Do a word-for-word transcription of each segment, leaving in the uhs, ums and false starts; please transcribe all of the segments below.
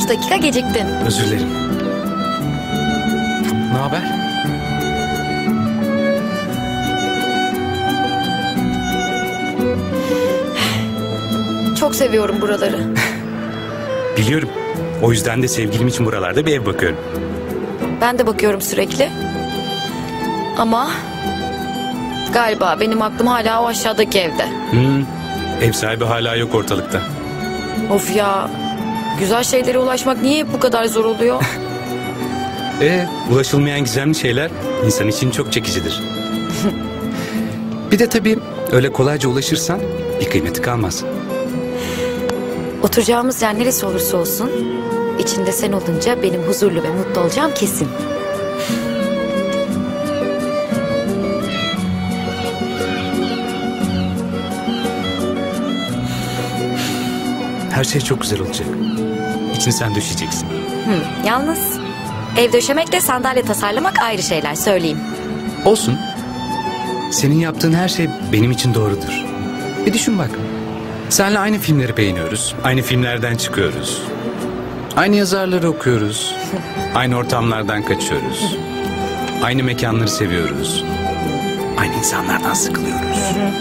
üç dakika geciktin. Özür dilerim. Ne haber? Çok seviyorum buraları. Biliyorum. O yüzden de sevgilim için buralarda bir ev bakıyorum. Ben de bakıyorum sürekli. Ama galiba benim aklım hala o aşağıdaki evde. Hmm, ev sahibi hala yok ortalıkta. Of ya. Güzel şeylere ulaşmak niye bu kadar zor oluyor? E, ulaşılmayan gizemli şeyler insan için çok çekicidir. Bir de tabii öyle kolayca ulaşırsan bir kıymeti kalmaz. Oturacağımız yer neresi olursa olsun, içinde sen olunca benim huzurlu ve mutlu olacağım kesin. Her şey çok güzel olacak. İçini sen döşeyeceksin. Hı, yalnız ev döşemekle sandalye tasarlamak ayrı şeyler, söyleyeyim. Olsun. Senin yaptığın her şey benim için doğrudur. Bir düşün bak. Seninle aynı filmleri beğeniyoruz. Aynı filmlerden çıkıyoruz. Aynı yazarları okuyoruz. Aynı ortamlardan kaçıyoruz. Aynı mekanları seviyoruz. Aynı insanlardan sıkılıyoruz.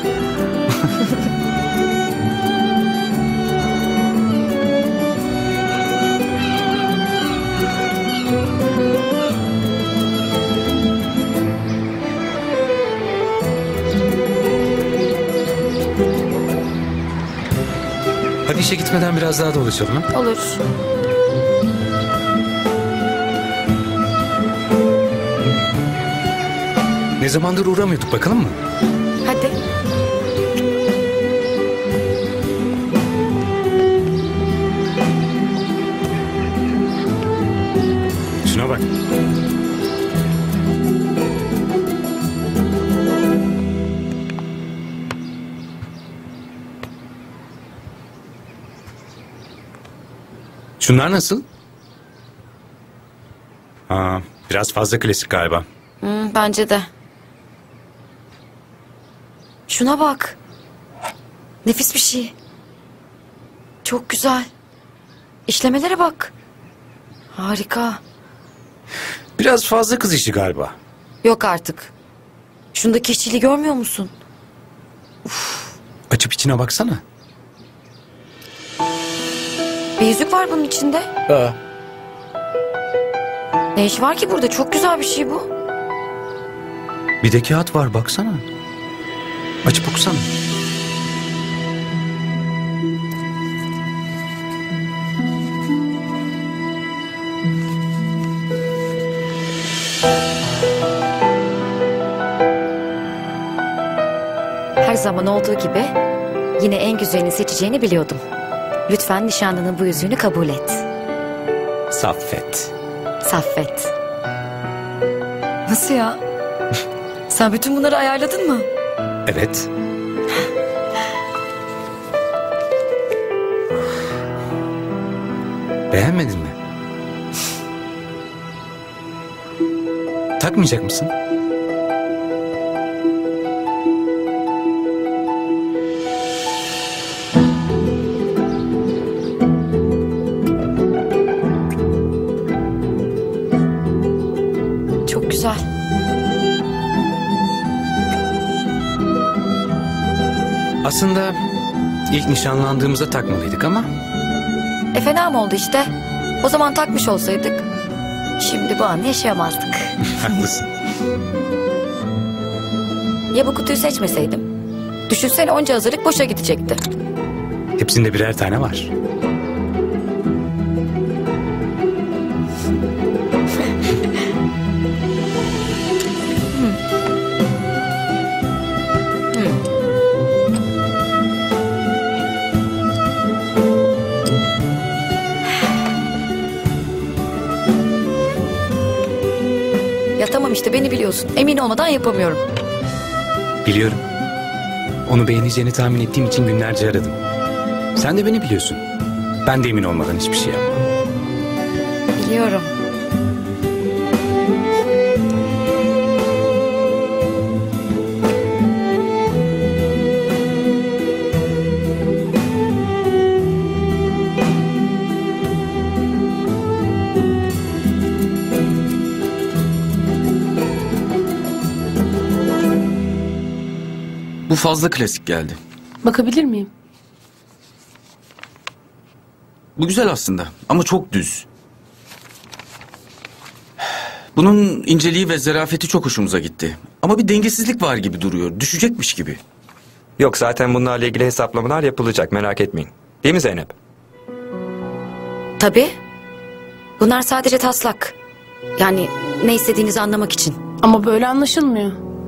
Hadi işe gitmeden biraz daha dolaşalım ha? Olur. Ne zamandır uğramıyorduk, bakalım mı? Hadi. Şuna bak. Şunlar nasıl? Aa, biraz fazla klasik galiba. Hı, bence de. Şuna bak. Nefis bir şey. Çok güzel. İşlemelere bak. Harika. Biraz fazla kız işi galiba. Yok artık. Şundaki işçiliği görmüyor musun? Açıp içine baksana. Bir yüzük var bunun içinde. Aa. Ne iş var ki burada? Çok güzel bir şey bu. Bir de kağıt var, baksana. Açıp okusana. Her zaman olduğu gibi yine en güzelini seçeceğini biliyordum. Lütfen nişanlının bu yüzüğünü kabul et. Saffet. Saffet. Nasıl ya? Sen bütün bunları ayarladın mı? Evet. Beğenmedin mi? Takmayacak mısın? Çok güzel. Aslında ilk nişanlandığımızda takmalıydık ama... E fena mı oldu işte? O zaman takmış olsaydık şimdi bu anı yaşayamazdık. Haklısın. Ya bu kutuyu seçmeseydim? Düşünsene, onca hazırlık boşa gidecekti. Hepsinde birer tane var. Ya tamam işte, beni biliyorsun. Emin olmadan yapamıyorum. Biliyorum. Onu beğeneceğini tahmin ettiğim için günlerce aradım. Sen de beni biliyorsun. Ben de emin olmadan hiçbir şey yapmam. Biliyorum. Bu fazla klasik geldi. Bakabilir miyim? Bu güzel aslında ama çok düz. Bunun inceliği ve zarafeti çok hoşumuza gitti. Ama bir dengesizlik var gibi duruyor. Düşecekmiş gibi. Yok, zaten bunlarla ilgili hesaplamalar yapılacak, merak etmeyin. Değil mi Zeynep? Tabii. Bunlar sadece taslak. Yani ne istediğinizi anlamak için. Ama böyle anlaşılmıyor.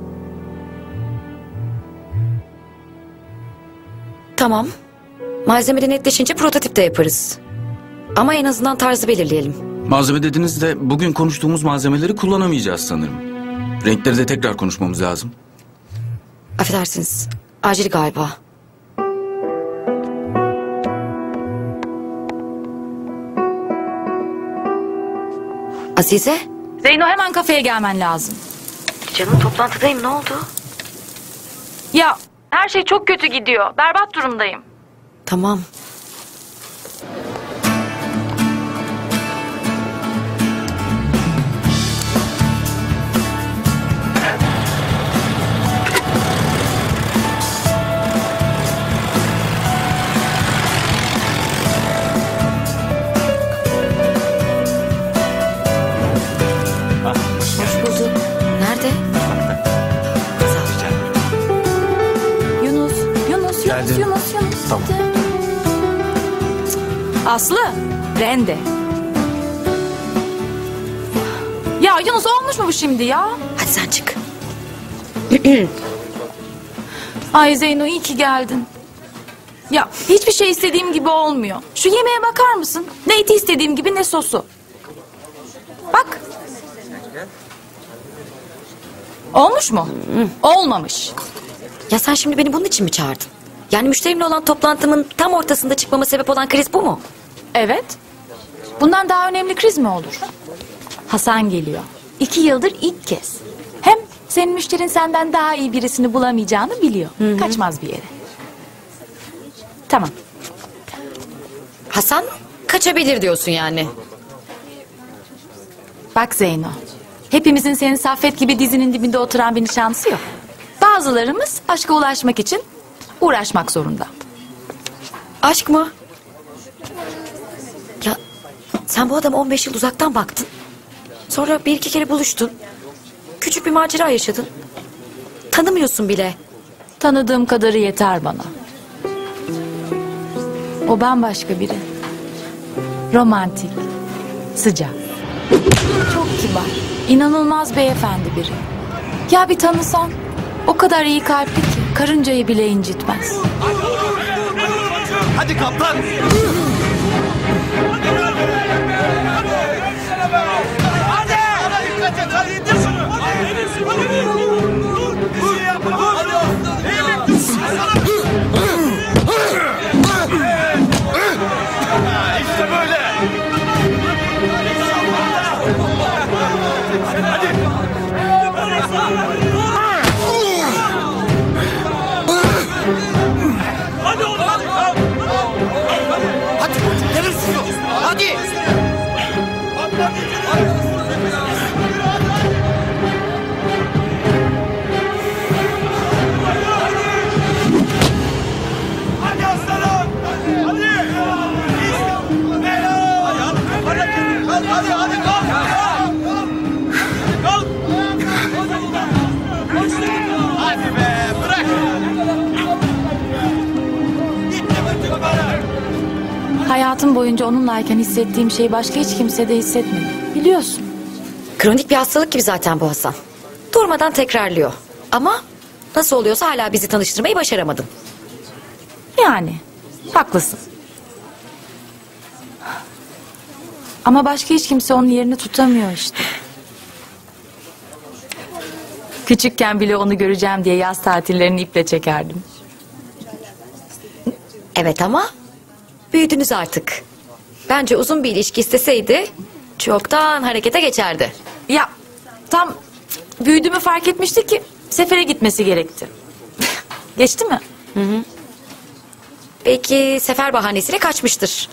Tamam. Malzemede netleşince prototip de yaparız. Ama en azından tarzı belirleyelim. Malzeme dediniz de bugün konuştuğumuz malzemeleri kullanamayacağız sanırım. Renkleri de tekrar konuşmamız lazım. Affedersiniz. Acil galiba. Azize? Zeyno, hemen kafeye gelmen lazım. Canım, toplantıdayım, ne oldu? Ya her şey çok kötü gidiyor. Berbat durumdayım. Tamam. Hoş bulduk. Nerede? Sağ ol. Yunus, Yunus, Geldim. Yunus, Yunus, Yunus. Tamam. Aslı, Rende. Ya Yunus, olmuş mu bu şimdi ya? Hadi sen çık. Ay Zeyno, iyi ki geldin. Ya hiçbir şey istediğim gibi olmuyor. Şu yemeğe bakar mısın? Ne eti istediğim gibi ne sosu. Bak. Olmuş mu? Olmamış. Ya sen şimdi beni bunun için mi çağırdın? Yani müşterimle olan toplantımın tam ortasında çıkmama sebep olan kriz bu mu? Evet. Bundan daha önemli kriz mi olur? Hasan geliyor. İki yıldır ilk kez. Hem senin müşterin senden daha iyi birisini bulamayacağını biliyor. Kaçmaz bir yere. Tamam. Hasan kaçabilir diyorsun yani. Bak Zeyno. Hepimizin senin Saffet gibi dizinin dibinde oturan bir nişanlısı yok. Bazılarımız aşka ulaşmak için uğraşmak zorunda. Aşk mı? Ya sen bu adama on beş yıl uzaktan baktın. Sonra bir iki kere buluştun. Küçük bir macera yaşadın. Tanımıyorsun bile. Tanıdığım kadarı yeter bana. O bambaşka biri. Romantik, sıcak, çok kibar, inanılmaz beyefendi biri. Ya bir tanısan, o kadar iyi kalpli ki karıncayı bile incitmez. Hadi kaptan. Hadi. Dikkat et. Hadi indir şunu. Hadi. Dur. Yapma. Hadi. Eğilin. İşte böyle. Hadi. Hadi oğlum. Hadi. Gelirsin. Hadi. Hadi aslanım. Hadi. Hadi. Hadi. Hadi. Kalk. Kalk. Hadi be. Bırak. Gitti bütün para. Hayatım boyunca onunlayken hissettiğim şeyi başka hiç kimsede hissetmedim. Biliyorsun. Kronik bir hastalık gibi zaten bu Hasan. Durmadan tekrarlıyor. Ama nasıl oluyorsa hala bizi tanıştırmayı başaramadın. Yani haklısın. Ama başka hiç kimse onun yerini tutamıyor işte. Küçükken bile onu göreceğim diye yaz tatillerini iple çekerdim. Evet ama büyüdünüz artık. Bence uzun bir ilişki isteseydi çoktan harekete geçerdi. Ya tam büyüdüğümü fark etmişti ki sefere gitmesi gerekti. Geçti mi? Belki sefer bahanesiyle kaçmıştır.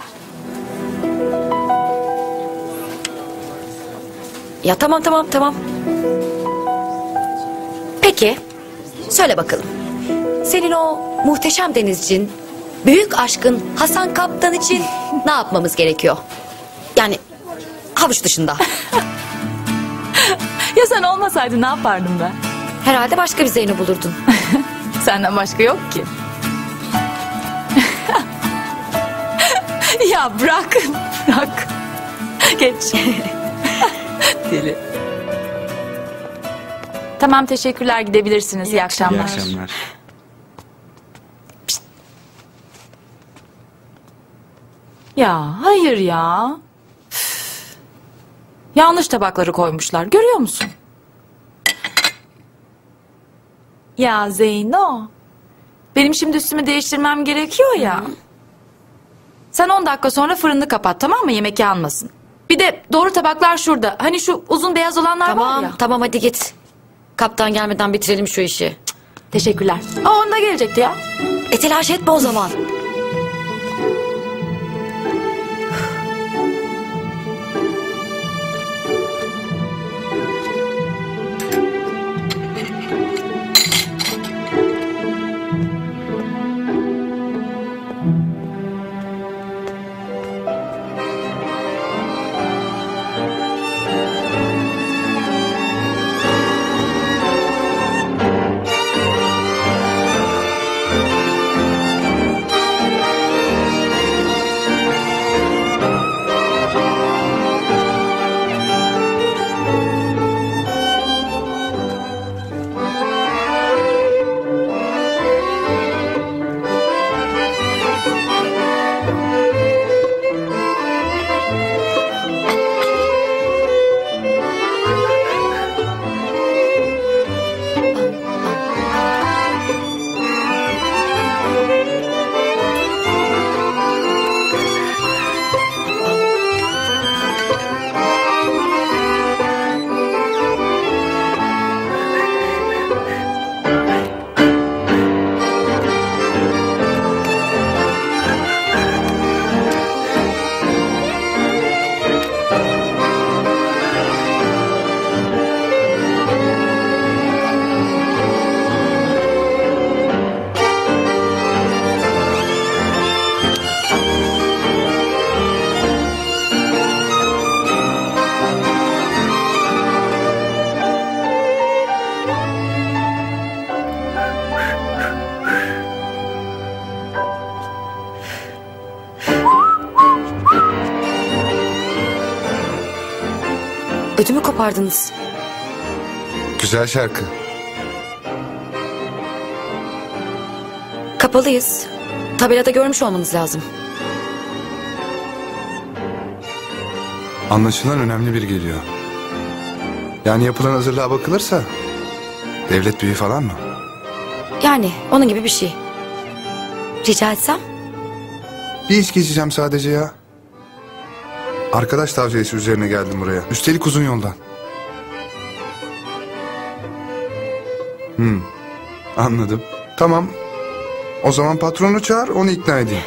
Ya tamam tamam tamam. Peki söyle bakalım. senin o muhteşem denizcin, büyük aşkın Hasan Kaptan için ne yapmamız gerekiyor? Yani havuç dışında. Ya sen olmasaydın ne yapardım ben? Herhalde başka bir Zeyno bulurdun. Senden başka yok ki. Ya bırak, bırak. Geç. Deli. Tamam, teşekkürler, gidebilirsiniz. İyi akşamlar. İyi akşamlar. Ya hayır ya. Üf. Yanlış tabakları koymuşlar. Görüyor musun? Ya Zeyno. Benim şimdi üstümü değiştirmem gerekiyor ya. Sen on dakika sonra fırını kapat, tamam mı? Yemek yanmasın. Bir de doğru tabaklar şurada. Hani şu uzun beyaz olanlar var Tamam ya. tamam hadi git. Kaptan gelmeden bitirelim şu işi. Teşekkürler. Aa, onda gelecekti ya. E telaş etme o zaman. Ödümü kopardınız. Güzel şarkı. Kapalıyız. Tabelada görmüş olmanız lazım. Anlaşılan önemli biri geliyor. Yani yapılan hazırlığa bakılırsa devlet büyüğü falan mı? Yani onun gibi bir şey. Rica etsem? Bir iş geçeceğim sadece ya. Arkadaş tavsiyesi üzerine geldim buraya. Üstelik uzun yoldan. Hmm, anladım. Tamam. O zaman patronu çağır, onu ikna edeyim.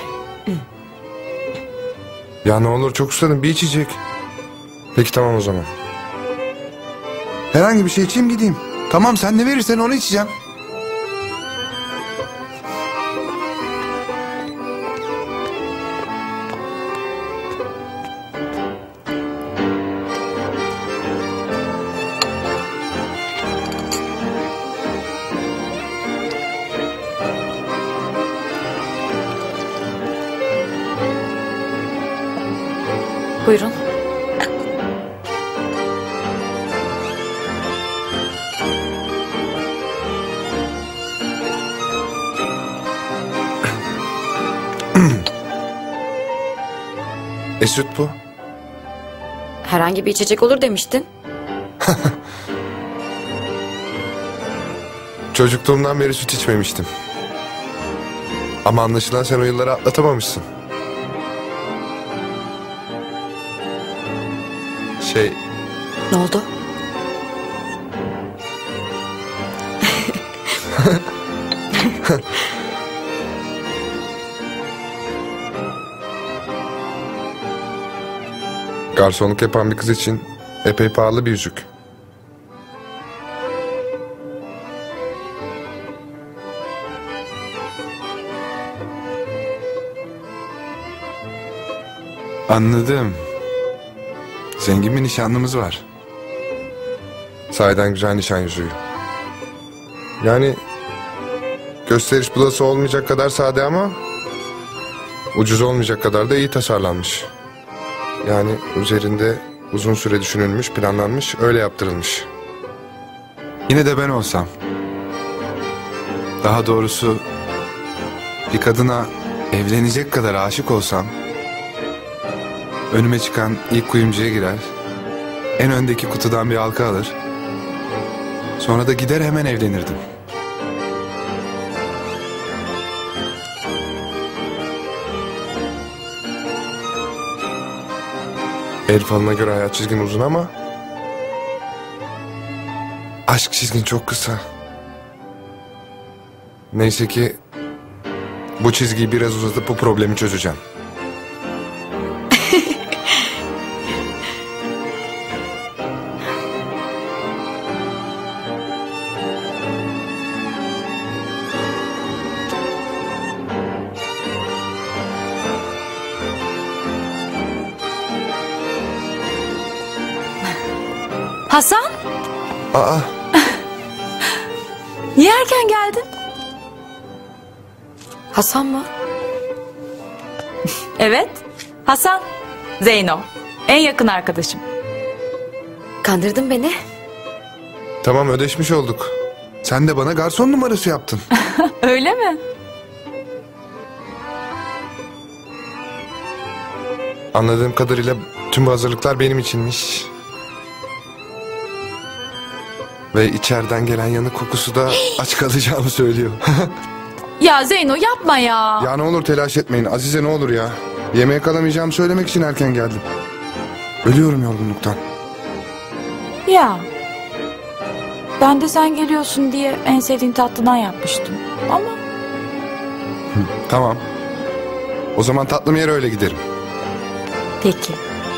Ya ne olur, çok susadım, bir içecek. Peki tamam o zaman. Herhangi bir şey içeyim gideyim. Tamam, sen ne verirsen onu içeceğim. Buyurun. E süt bu. Herhangi bir içecek olur demiştin. Çocukluğumdan beri süt içmemiştim. Ama anlaşılan sen o yılları atlatamamışsın. Şey, Ne oldu? garsonluk yapan bir kız için epey pahalı bir yüzük. Anladım. Zengin bir nişanlımız var. Sahiden güzel nişan yüzüğü. Yani gösteriş bulası olmayacak kadar sade ama ucuz olmayacak kadar da iyi tasarlanmış. Yani üzerinde uzun süre düşünülmüş, planlanmış, öyle yaptırılmış. Yine de ben olsam, daha doğrusu bir kadına evlenecek kadar aşık olsam, önüme çıkan ilk kuyumcuya girer, en öndeki kutudan bir halka alır, sonra da gider hemen evlenirdim. El falına göre hayat çizgin uzun ama aşk çizgin çok kısa. Neyse ki bu çizgiyi biraz uzatıp bu problemi çözeceğim. Hasan, Aa, niye erken geldin? Hasan mı? Evet, Hasan. Zeyno, en yakın arkadaşım. Kandırdın beni. tamam ödeşmiş olduk. Sen de bana garson numarası yaptın. Öyle mi? Anladığım kadarıyla tüm bu hazırlıklar benim içinmiş. Ve içeriden gelen yanık kokusu da aç kalacağımı söylüyor. Ya Zeyno yapma ya. Ya ne olur telaş etmeyin. Azize ne olur ya. Yemeğe kalamayacağımı söylemek için erken geldim. Ölüyorum yorgunluktan. Ya. Ben de sen geliyorsun diye en sevdiğin tatlıdan yapmıştım. Ama Tamam. O zaman tatlım yere öyle giderim. peki.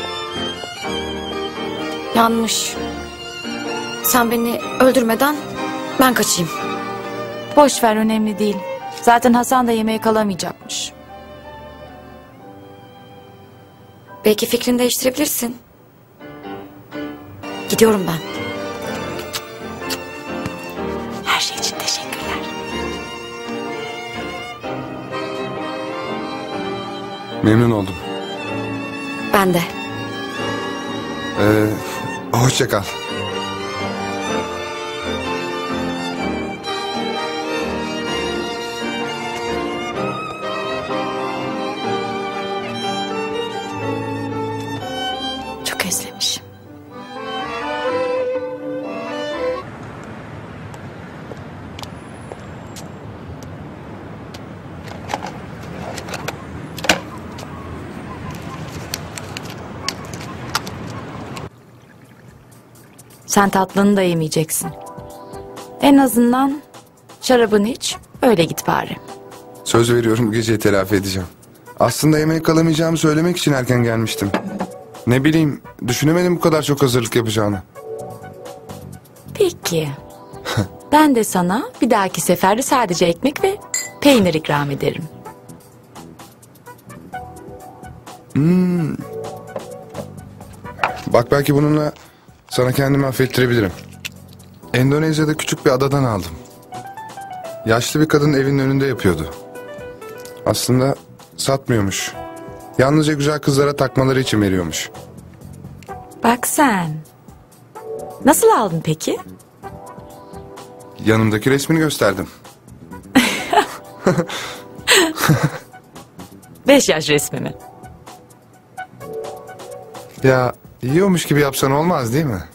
Yanlış. Sen beni öldürmeden ben kaçayım. Boş ver, önemli değil. Zaten Hasan da yemeğe kalamayacakmış. Belki fikrini değiştirebilirsin. Gidiyorum ben. Her şey için teşekkürler. Memnun oldum. Ben de. Ee, hoşça kal. Çok özlemişim. Sen tatlını da yemeyeceksin. En azından şarabını iç, öyle git bari. Söz veriyorum bu geceyi telafi edeceğim. Aslında yemeğe kalamayacağımı söylemek için erken gelmiştim. Ne bileyim, düşünemedim bu kadar çok hazırlık yapacağını. Peki. Ben de sana bir dahaki seferde sadece ekmek ve peynir ikram ederim. Bak belki bununla sana kendimi affettirebilirim. Endonezya'da küçük bir adadan aldım. Yaşlı bir kadın evinin önünde yapıyordu. Aslında satmıyormuş. Yalnızca güzel kızlara takmaları için veriyormuş. Bak sen. Nasıl aldın peki? Yanımdaki resmini gösterdim. Beş yaş resmimi. Ya yiyormuş gibi yapsan olmaz değil mi?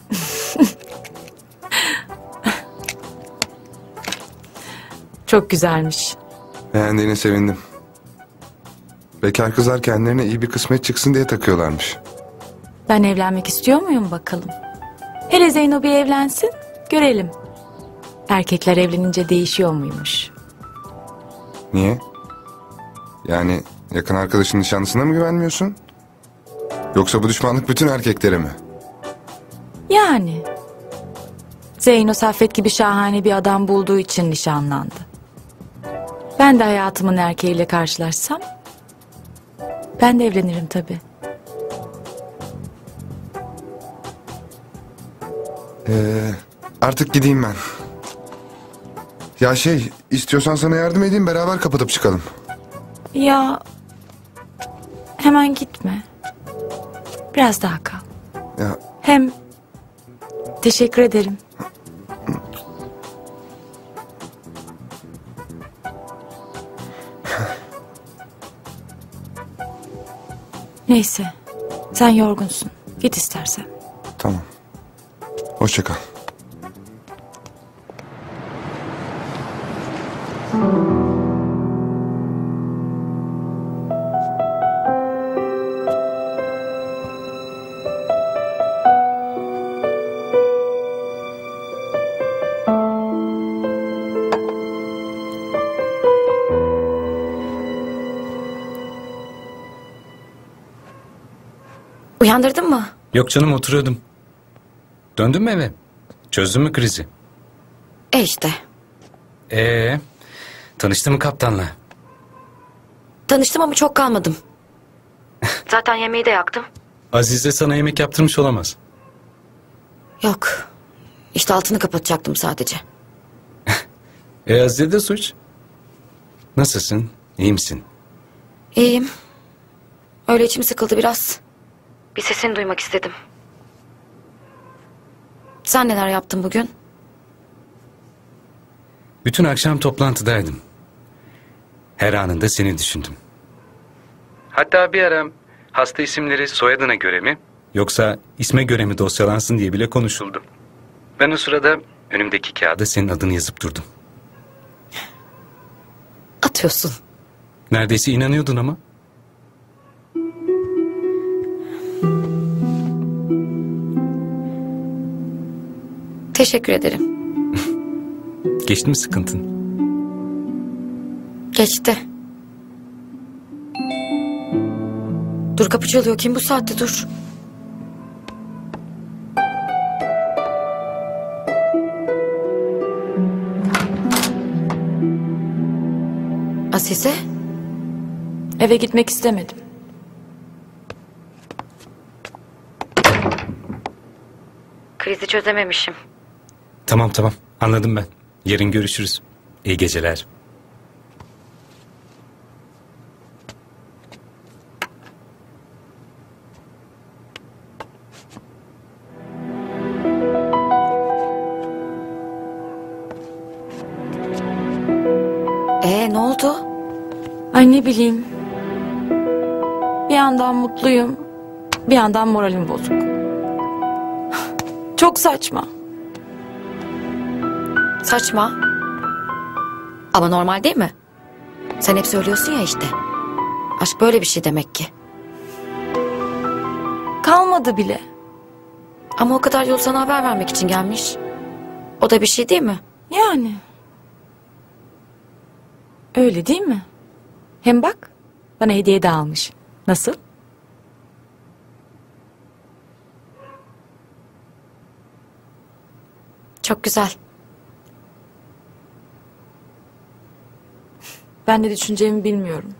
Çok güzelmiş. Beğendiğine sevindim. Bekar kızlar kendilerine iyi bir kısmet çıksın diye takıyorlarmış. Ben evlenmek istiyor muyum bakalım? Hele Zeyno bir evlensin, görelim. Erkekler evlenince değişiyor muymuş? Niye? Yani yakın arkadaşın nişanlısına mı güvenmiyorsun? Yoksa bu düşmanlık bütün erkeklere mi? Yani. Zeyno Saffet gibi şahane bir adam bulduğu için nişanlandı. Ben de hayatımın erkeğiyle karşılaşsam ben de evlenirim tabii. Ee, artık gideyim ben. Ya şey, istiyorsan sana yardım edeyim, beraber kapatıp çıkalım. Ya hemen gitme. Biraz daha kal. Ya Hem teşekkür ederim. Neyse. Sen yorgunsun. Git istersen. tamam. Hoşça kal. Uyandırdın mı? Yok canım, oturuyordum. Döndün mü eve? Çözdün mü krizi? E işte. Ee, tanıştın mı kaptanla? Tanıştım ama çok kalmadım. Zaten yemeği de yaktım. Azize sana yemek yaptırmış olamaz. Yok. İşte altını kapatacaktım sadece. E Azize de suç. Nasılsın? İyi misin? İyiyim. Öyle içim sıkıldı biraz. Bir sesini duymak istedim. Sen neler yaptın bugün? Bütün akşam toplantıdaydım. Her anında seni düşündüm. Hatta bir ara hasta isimleri soyadına göre mi yoksa isme göre mi dosyalansın diye bile konuşuldu. Ben o sırada önümdeki kağıda senin adını yazıp durdum. Atıyorsun. Neredeyse inanıyordun ama. Teşekkür ederim. Geçti mi sıkıntın? Geçti. Dur, kapı çalıyor. Kim bu saatte? Dur. Azize? Eve gitmek istemedim. Krizi çözememişim. Tamam tamam, anladım ben. Yarın görüşürüz. İyi geceler. Ee, ne oldu? Ay ne bileyim. Bir yandan mutluyum. Bir yandan moralim bozuk. Çok saçma. Saçma. Ama normal değil mi? Sen hep söylüyorsun ya işte. Aşk böyle bir şey demek ki. Kalmadı bile. Ama o kadar yol sana haber vermek için gelmiş. O da bir şey değil mi? Yani. Öyle değil mi? Hem bak, bana hediye de almış. Nasıl? Çok güzel. Ben ne düşüneceğimi bilmiyorum.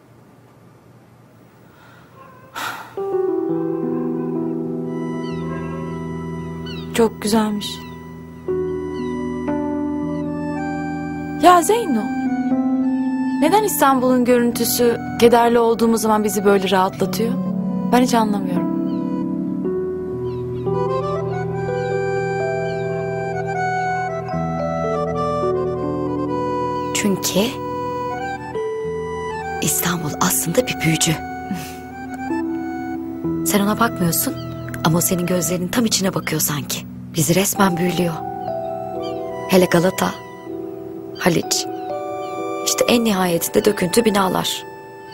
Çok güzelmiş. Ya Zeyno, neden İstanbul'un görüntüsü kederli olduğumuz zaman bizi böyle rahatlatıyor? Ben hiç anlamıyorum. Çünkü İstanbul aslında bir büyücü. Sen ona bakmıyorsun ama o senin gözlerinin tam içine bakıyor sanki. Bizi resmen büyülüyor. Hele Galata, Haliç. İşte en nihayetinde döküntü binalar.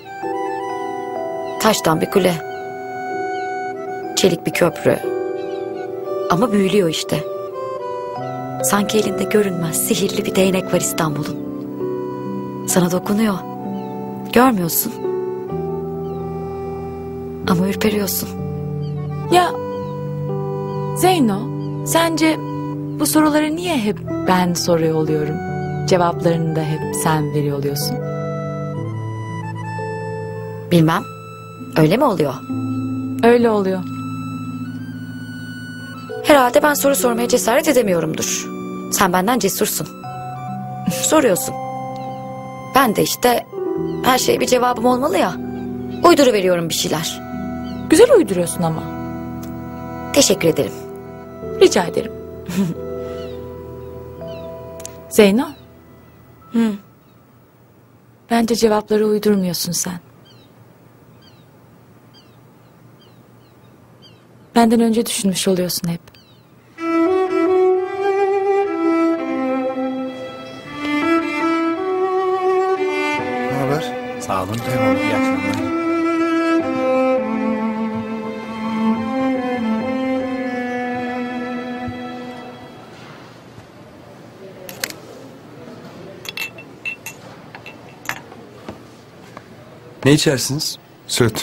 Taştan bir kule. Çelik bir köprü. Ama büyülüyor işte. Sanki elinde görünmez sihirli bir değnek var İstanbul'un. Sana dokunuyor. Görmüyorsun. Ama ürperiyorsun. Ya Zeyno, sence bu soruları niye hep ben soruyor oluyorum? Cevaplarını da hep sen veriyor oluyorsun. Bilmem. Öyle mi oluyor? Öyle oluyor. Herhalde ben soru sormaya cesaret edemiyorumdur. Sen benden cesursun. Soruyorsun. Ben de işte her şeye bir cevabım olmalı ya. Uyduruveriyorum bir şeyler. Güzel uyduruyorsun ama. Teşekkür ederim. Rica ederim. Zeyno. Hı. Bence cevapları uydurmuyorsun sen. Benden önce düşünmüş oluyorsun hep. Ne haber? Sağ olun. Eyvallah. İyi akşamlar. Ne içersiniz? Süt.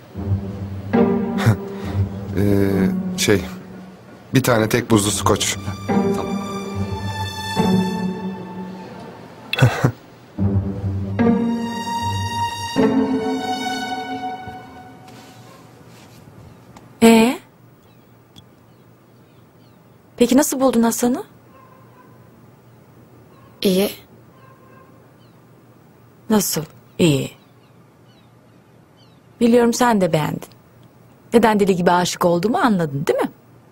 ee, şey, bir tane tek buzlu skoç. Tamam. Ee? Peki nasıl buldun Hasan'ı? İyi. Nasıl? İyi. Biliyorum sen de beğendin. Neden deli gibi aşık olduğumu anladın değil mi?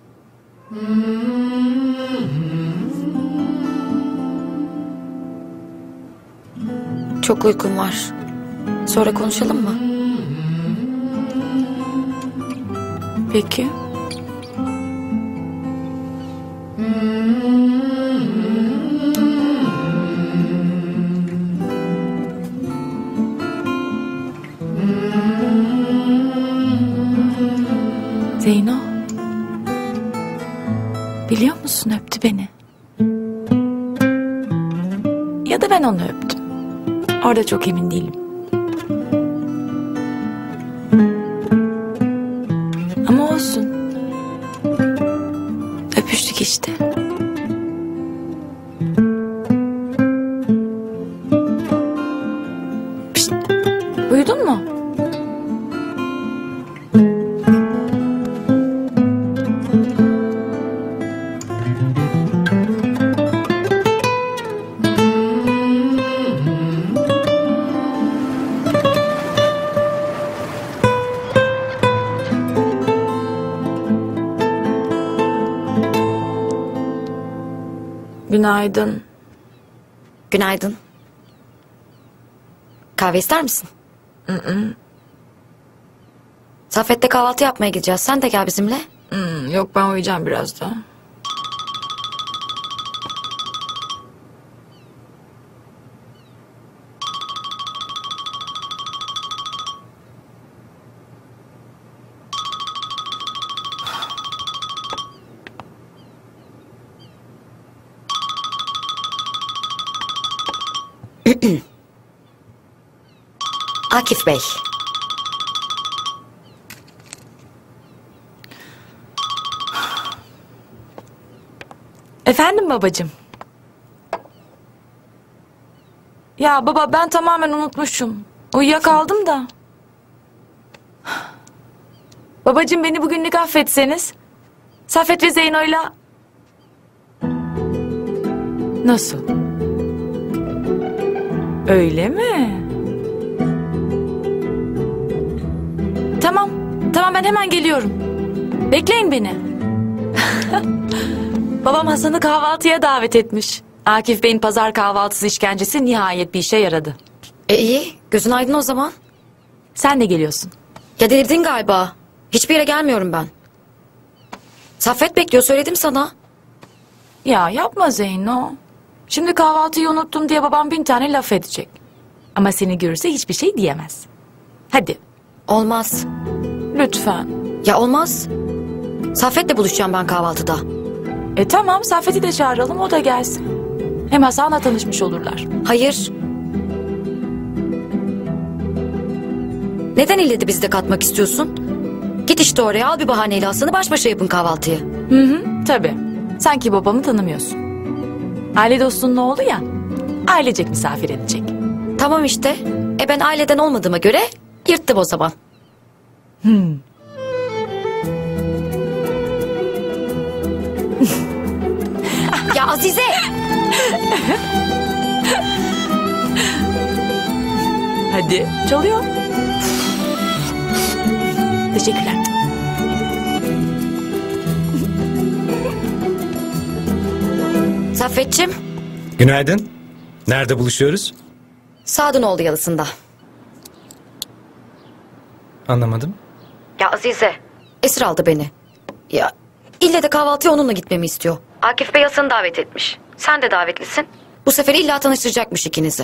Çok uykum var. Sonra konuşalım mı? Peki. Zeyno. Biliyor musun öptü beni. Ya da ben onu öptüm. Orada çok emin değilim. Ama olsun. Öpüştük işte. Pişt, uyudun mu? Günaydın. Günaydın. Kahve ister misin? Mm-mm. Saffet'te kahvaltı yapmaya gideceğiz. Sen de gel bizimle. Hmm, yok ben uyuyacağım biraz daha. Akif Bey. Efendim babacığım. Ya baba ben tamamen unutmuşum. Uyuyakaldım da. Babacığım beni bugünlük affetseniz. Saffet ve Zeyno'yla... Nasıl? Öyle mi? Tamam. Tamam ben hemen geliyorum. Bekleyin beni. Babam Hasan'ı kahvaltıya davet etmiş. Akif Bey'in pazar kahvaltısı işkencesi nihayet bir işe yaradı. E iyi. Gözün aydın o zaman. Sen de geliyorsun. Ya delirdin galiba. Hiçbir yere gelmiyorum ben. Saffet bekliyor söyledim sana. Ya yapma Zeyno. Şimdi kahvaltıyı unuttum diye babam bin tane laf edecek. Ama seni görürse hiçbir şey diyemez. Hadi. Olmaz. Lütfen. Ya olmaz. Saffet'le buluşacağım ben kahvaltıda. E tamam Saffet'i de çağıralım o da gelsin. Hem Hasan'la tanışmış olurlar. Hayır. Neden ille de bizi de katmak istiyorsun? Git işte oraya al bir bahaneyle Hasan'ı baş başa yapın kahvaltıyı. Hı hı tabii. Sanki babamı tanımıyorsun. Aile dostunun oğlu ya. Ailecek misafir edecek. Tamam işte. E ben aileden olmadığıma göre yırttım o zaman. Hmm. Azize! Hadi çalıyor. Teşekkürler. Saffetciğim, Günaydın. Nerede buluşuyoruz? Sadınoğlu Yalısı'nda. Anlamadım. Ya Azize. Esir aldı beni. Ya ille de kahvaltıya onunla gitmemi istiyor. Akif Bey Hasan'ı davet etmiş. Sen de davetlisin. Bu sefer illa tanıştıracakmış ikinizi.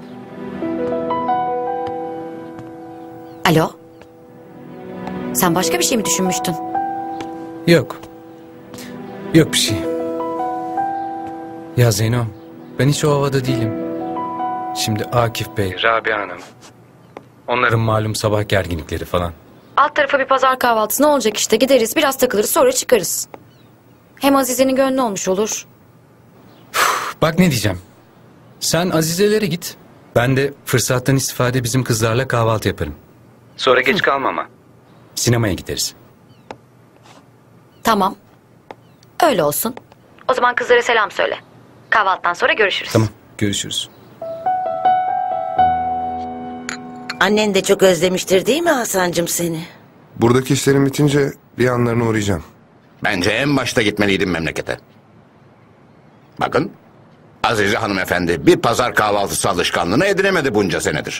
Alo? Sen başka bir şey mi düşünmüştün? Yok. Yok bir şey. Ya Zeyno, ben hiç o havada değilim. Şimdi Akif Bey, Rabia Hanım. Onların malum sabah gerginlikleri falan. Alt tarafa bir pazar kahvaltısı ne olacak işte, gideriz biraz takılırız sonra çıkarız. Hem Azize'nin gönlü olmuş olur. Bak ne diyeceğim. Sen Azize'lere git. Ben de fırsattan istifade bizim kızlarla kahvaltı yaparım. Sonra geç kalma ama. Sinemaya gideriz. Tamam. Öyle olsun. O zaman kızlara selam söyle. Kahvaltıdan sonra görüşürüz. Tamam, görüşürüz. Annen de çok özlemiştir değil mi Hasancığım seni? Buradaki işlerim bitince bir yanlarına uğrayacağım. Bence en başta gitmeliydin memlekete. Bakın, Azize hanımefendi bir pazar kahvaltısı alışkanlığını edinemedi bunca senedir.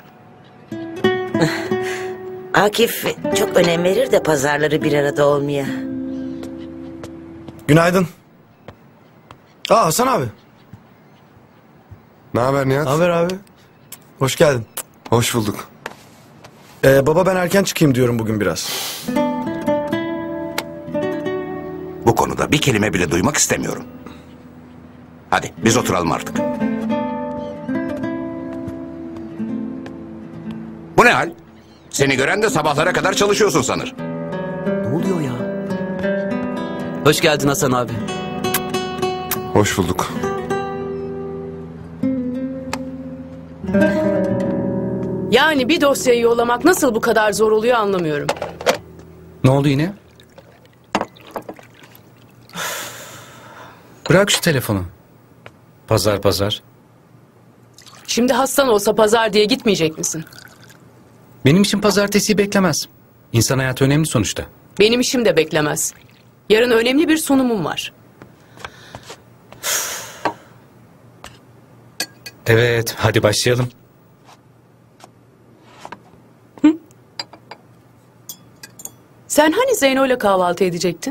Akif çok önem verir de pazarları bir arada olmaya. Günaydın. Aa Hasan abi. Ne haber Nihat? Ne haber abi? Hoş geldin. Hoş bulduk. Ee, baba ben erken çıkayım diyorum bugün biraz. Bu konuda bir kelime bile duymak istemiyorum. Hadi biz oturalım artık. Bu ne hal? Seni gören de sabahlara kadar çalışıyorsun sanır. Ne oluyor ya? Hoş geldin Hasan abi. Hoş bulduk. Yani bir dosyayı yollamak nasıl bu kadar zor oluyor anlamıyorum. Ne oldu yine? Bırak şu telefonu. Pazar pazar. Şimdi hastan olsa pazar diye gitmeyecek misin? Benim için pazartesiyi beklemez. İnsan hayatı önemli sonuçta. Benim işim de beklemez. Yarın önemli bir sunumum var. Evet, hadi başlayalım. Sen hani Zeyno ile kahvaltı edecektin?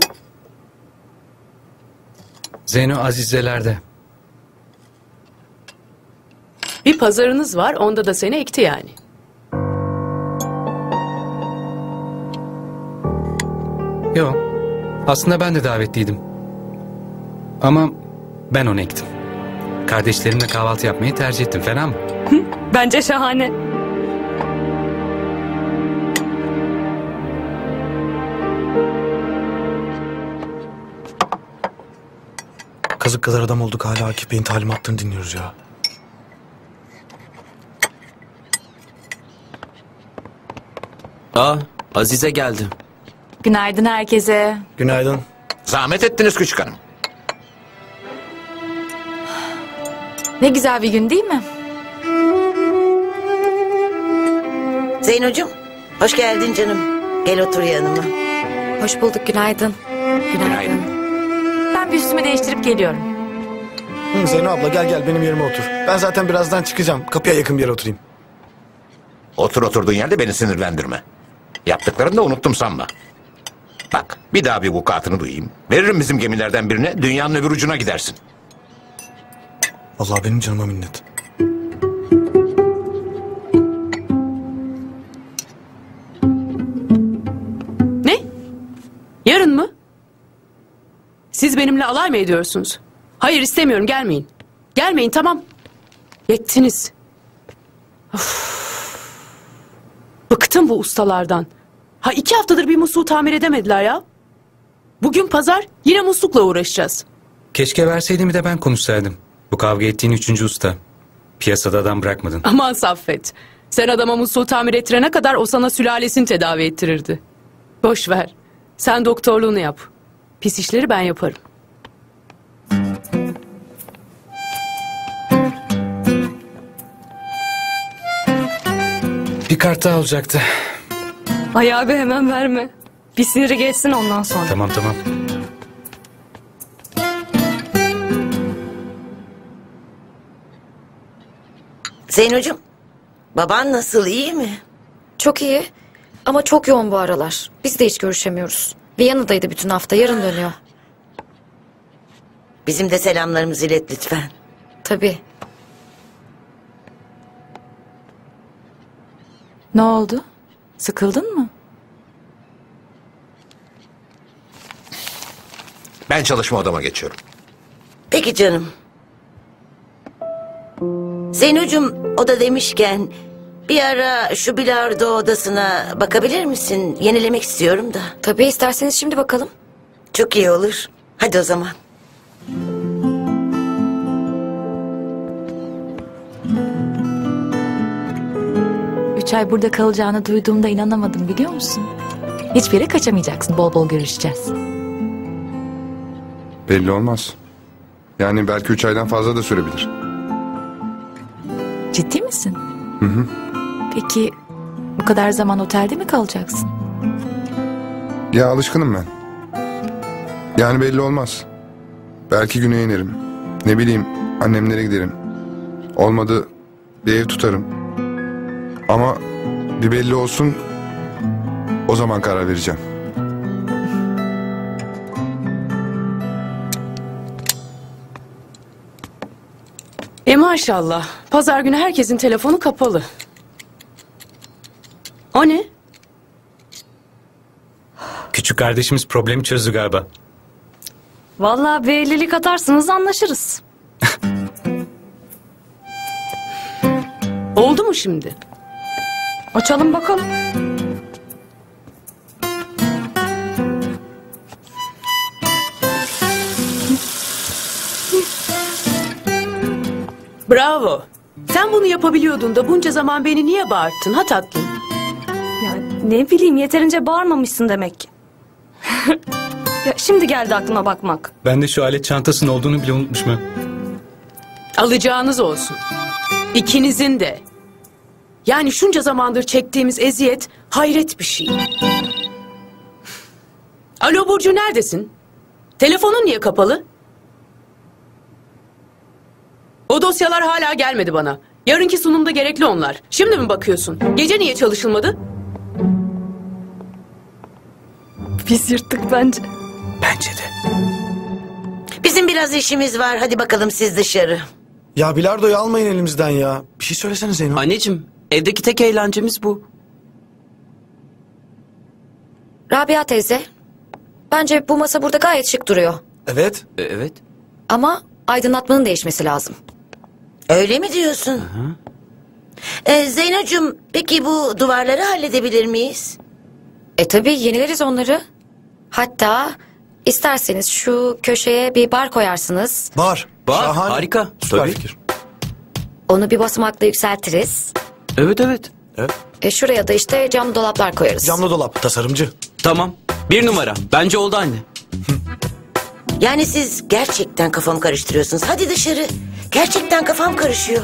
Zeyno Azize'lerde. Bir pazarınız var, onda da seni ekti yani. Yok. Aslında ben de davetliydim. Ama ben onu ektim. Kardeşlerimle kahvaltı yapmayı tercih ettim. Fena mı? Bence şahane. Kazık kadar adam olduk hala Akif Bey'in talimatlarını dinliyoruz ya. Aa, Azize geldi. Günaydın herkese. Günaydın. Zahmet ettiniz küçük hanım. Ne güzel bir gün değil mi? Zeynocuğum hoş geldin canım. Gel otur yanıma. Hoş bulduk, günaydın. Günaydın. Günaydın. Ben bir üstümü değiştirip geliyorum. Hı, Zeyno abla gel gel benim yerime otur. Ben zaten birazdan çıkacağım. Kapıya yakın bir yere oturayım. Otur oturduğun yerde beni sinirlendirme. Yaptıklarını da unuttum sanma. Bak bir daha bir vukuatını duyayım. Veririm bizim gemilerden birine, dünyanın öbür ucuna gidersin. Allah benim canıma minnet. Ne? Yarın mı? Siz benimle alay mı ediyorsunuz? Hayır istemiyorum, gelmeyin. Gelmeyin, tamam. Yettiniz. Of. Bıktım bu ustalardan. Ha iki haftadır bir musluğu tamir edemediler ya. Bugün pazar, yine muslukla uğraşacağız. Keşke verseydim de ben konuşsaydım. Bu kavga ettiğin üçüncü usta. Piyasada adam bırakmadın. Aman Saffet. Sen adama musluğu tamir ettirene kadar o sana sülalesini tedavi ettirirdi. Boş ver. Sen doktorluğunu yap. Pis işleri ben yaparım. Bir kart daha olacaktı. Ay abi hemen verme. Bir siniri geçsin ondan sonra. Tamam tamam. Zeynocuğum, baban nasıl, iyi mi? Çok iyi ama çok yoğun bu aralar. Biz de hiç görüşemiyoruz. Viyana'daydı bütün hafta, yarın dönüyor. Bizim de selamlarımızı ilet lütfen. Tabii. Ne oldu? Sıkıldın mı? Ben çalışma odama geçiyorum. Peki canım. Zeynocuğum, oda demişken bir ara şu bilardo odasına bakabilir misin? Yenilemek istiyorum da. Tabii, isterseniz şimdi bakalım. Çok iyi olur. Hadi o zaman. Üç ay burada kalacağını duyduğumda inanamadım, biliyor musun? Hiçbir yere kaçamayacaksın, bol bol görüşeceğiz. Belli olmaz. Yani belki üç aydan fazla da sürebilir. Ciddi misin? Hı hı. Peki bu kadar zaman otelde mi kalacaksın? Ya alışkınım ben. Yani belli olmaz. Belki güneye inerim. Ne bileyim, annemlere giderim. Olmadı bir ev tutarım. Ama bir belli olsun, o zaman karar vereceğim. E maşallah. Pazar günü herkesin telefonu kapalı. O ne? Küçük kardeşimiz problemi çözdü galiba. Vallahi bir ellilik atarsınız anlaşırız. Oldu mu şimdi? Açalım bakalım. Bravo. Sen bunu yapabiliyordun da bunca zaman beni niye bağırttın ha tatlım? Ya ne bileyim, yeterince bağırmamışsın demek ki. Ya şimdi geldi aklıma bakmak. Ben de şu alet çantasının olduğunu bile unutmuşum. Alacağınız olsun. İkinizin de. Yani şunca zamandır çektiğimiz eziyet hayret bir şey. Alo Burcu, neredesin? Telefonun niye kapalı? O dosyalar hala gelmedi bana. Yarınki sunumda gerekli onlar. Şimdi mi bakıyorsun? Gece niye çalışılmadı? Biz yırttık bence. Bence de. Bizim biraz işimiz var. Hadi bakalım siz dışarı. Ya bilardoyu almayın elimizden ya. Bir şey söylesene Zeyno. Anneciğim, evdeki tek eğlencemiz bu. Rabia teyze, bence bu masa burada gayet şık duruyor. Evet. E, evet. Ama aydınlatmanın değişmesi lazım. Öyle mi diyorsun? Ee, Zeynocuğum, peki bu duvarları halledebilir miyiz? E tabii, yenileriz onları. Hatta isterseniz şu köşeye bir bar koyarsınız. Bar. Bar, Şahane. harika. Süper Tabii. fikir. Onu bir basamakla yükseltiriz. Evet evet. Evet. E şuraya da işte cam dolaplar koyarız. Camlı dolap. Tasarımcı. Tamam. Bir numara. Bence oldu anne. Yani siz gerçekten kafamı karıştırıyorsunuz. Hadi dışarı. Gerçekten kafam karışıyor.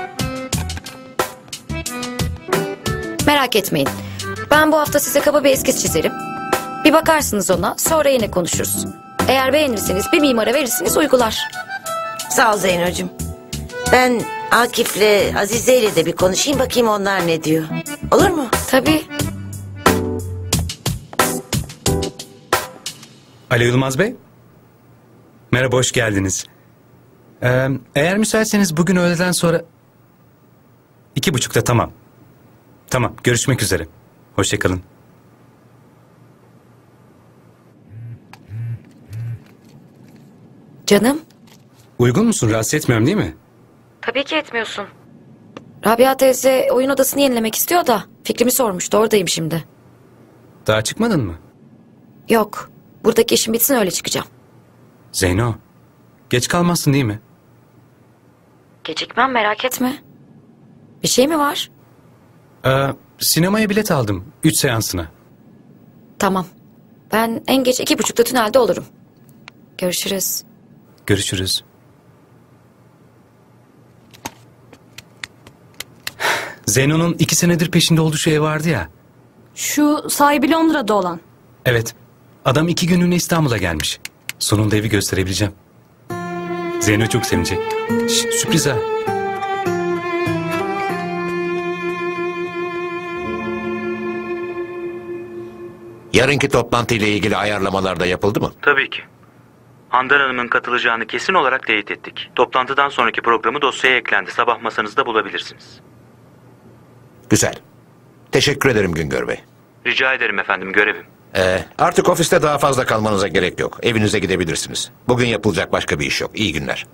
Merak etmeyin. Ben bu hafta size kaba bir eskiz çizerim. Bir bakarsınız ona, sonra yine konuşuruz. Eğer beğenirseniz bir mimara verirsiniz, uygular. Sağ ol Zeynocuğum. Ben Akif'le Azize'yle de bir konuşayım, bakayım onlar ne diyor. Olur mu? Tabii. Ali Yılmaz Bey. Merhaba, hoş geldiniz. Ee, eğer müsaitseniz bugün öğleden sonra... İki buçukta, tamam. Tamam, görüşmek üzere. Hoşça kalın. Canım. Uygun musun? Rahatsız etmiyorum değil mi? Tabii ki etmiyorsun. Rabia teyze oyun odasını yenilemek istiyor da fikrimi sormuştu, oradayım şimdi. Daha çıkmadın mı? Yok, buradaki işim bitsin öyle çıkacağım. Zeyno, geç kalmazsın değil mi? Gecikmem, merak etme. Bir şey mi var? Ee, sinemaya bilet aldım. Üç seansına. Tamam. Ben en geç iki buçukta tünelde olurum. Görüşürüz. Görüşürüz. Zeyno'nun iki senedir peşinde olduğu şey vardı ya. Şu sahibi Londra'da olan. Evet. Adam iki günlüğüne İstanbul'a gelmiş. Sonunda evi gösterebileceğim. Zeyno çok sevinecek. Şş, sürpriz ha. Yarınki toplantı ile ilgili ayarlamalar da yapıldı mı? Tabii ki. Handan Hanım'ın katılacağını kesin olarak teyit ettik. Toplantıdan sonraki programı dosyaya eklendi. Sabah masanızda bulabilirsiniz. Güzel. Teşekkür ederim Güngör Bey. Rica ederim efendim, görevim. Ee, artık ofiste daha fazla kalmanıza gerek yok. Evinize gidebilirsiniz. Bugün yapılacak başka bir iş yok. İyi günler.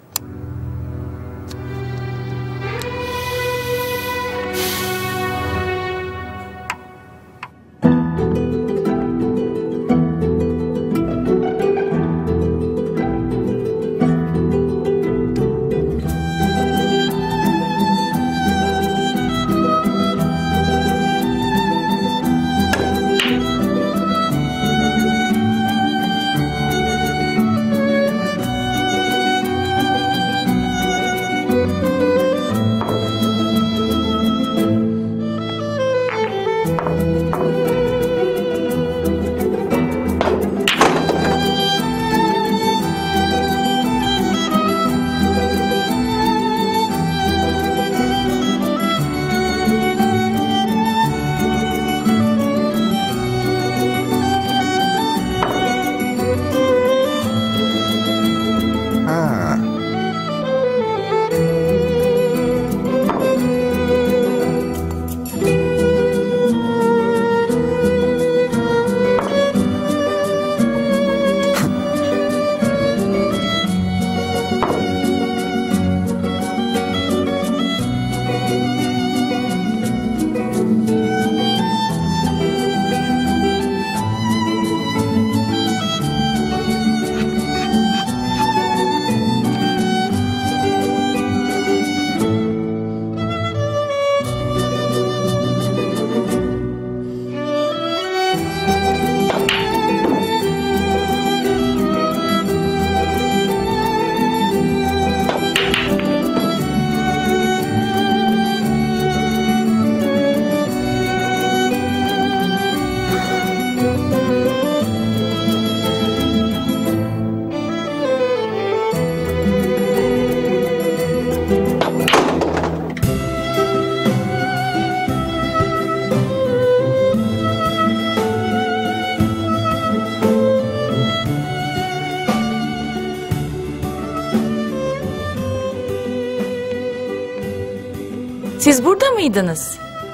Siz burada mıydınız?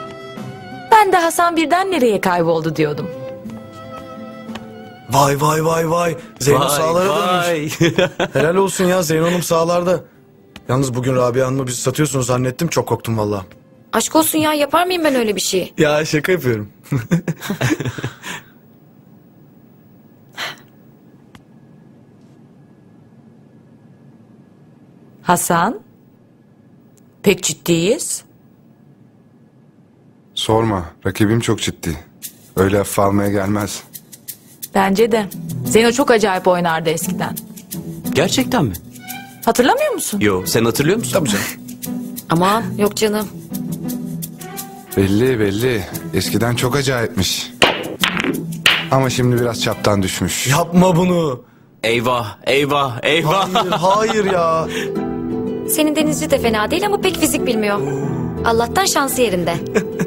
Ben de Hasan birden nereye kayboldu diyordum. Vay vay vay vay. Zeyno Vay, sağlara vay. dönmüş. Helal olsun ya, Zeyno Hanım sağlarda. Yalnız bugün Rabia Hanım'ı bizi satıyorsunuz zannettim, çok korktum valla. Aşk olsun ya, yapar mıyım ben öyle bir şey? Ya şaka yapıyorum. Hasan, pek ciddiyiz. Sorma, rakibim çok ciddi. Öyle hafife almaya gelmez. Bence de. Zeyno çok acayip oynardı eskiden. Gerçekten mi? Hatırlamıyor musun? Yo, sen hatırlıyor musun? Tabii canım. Aman yok canım. Belli belli. Eskiden çok acayipmiş. Ama şimdi biraz çaptan düşmüş. Yapma bunu. Eyvah, eyvah, eyvah. Hayır, hayır ya. Senin Denizci de fena değil ama pek fizik bilmiyor. Allah'tan şansı yerinde.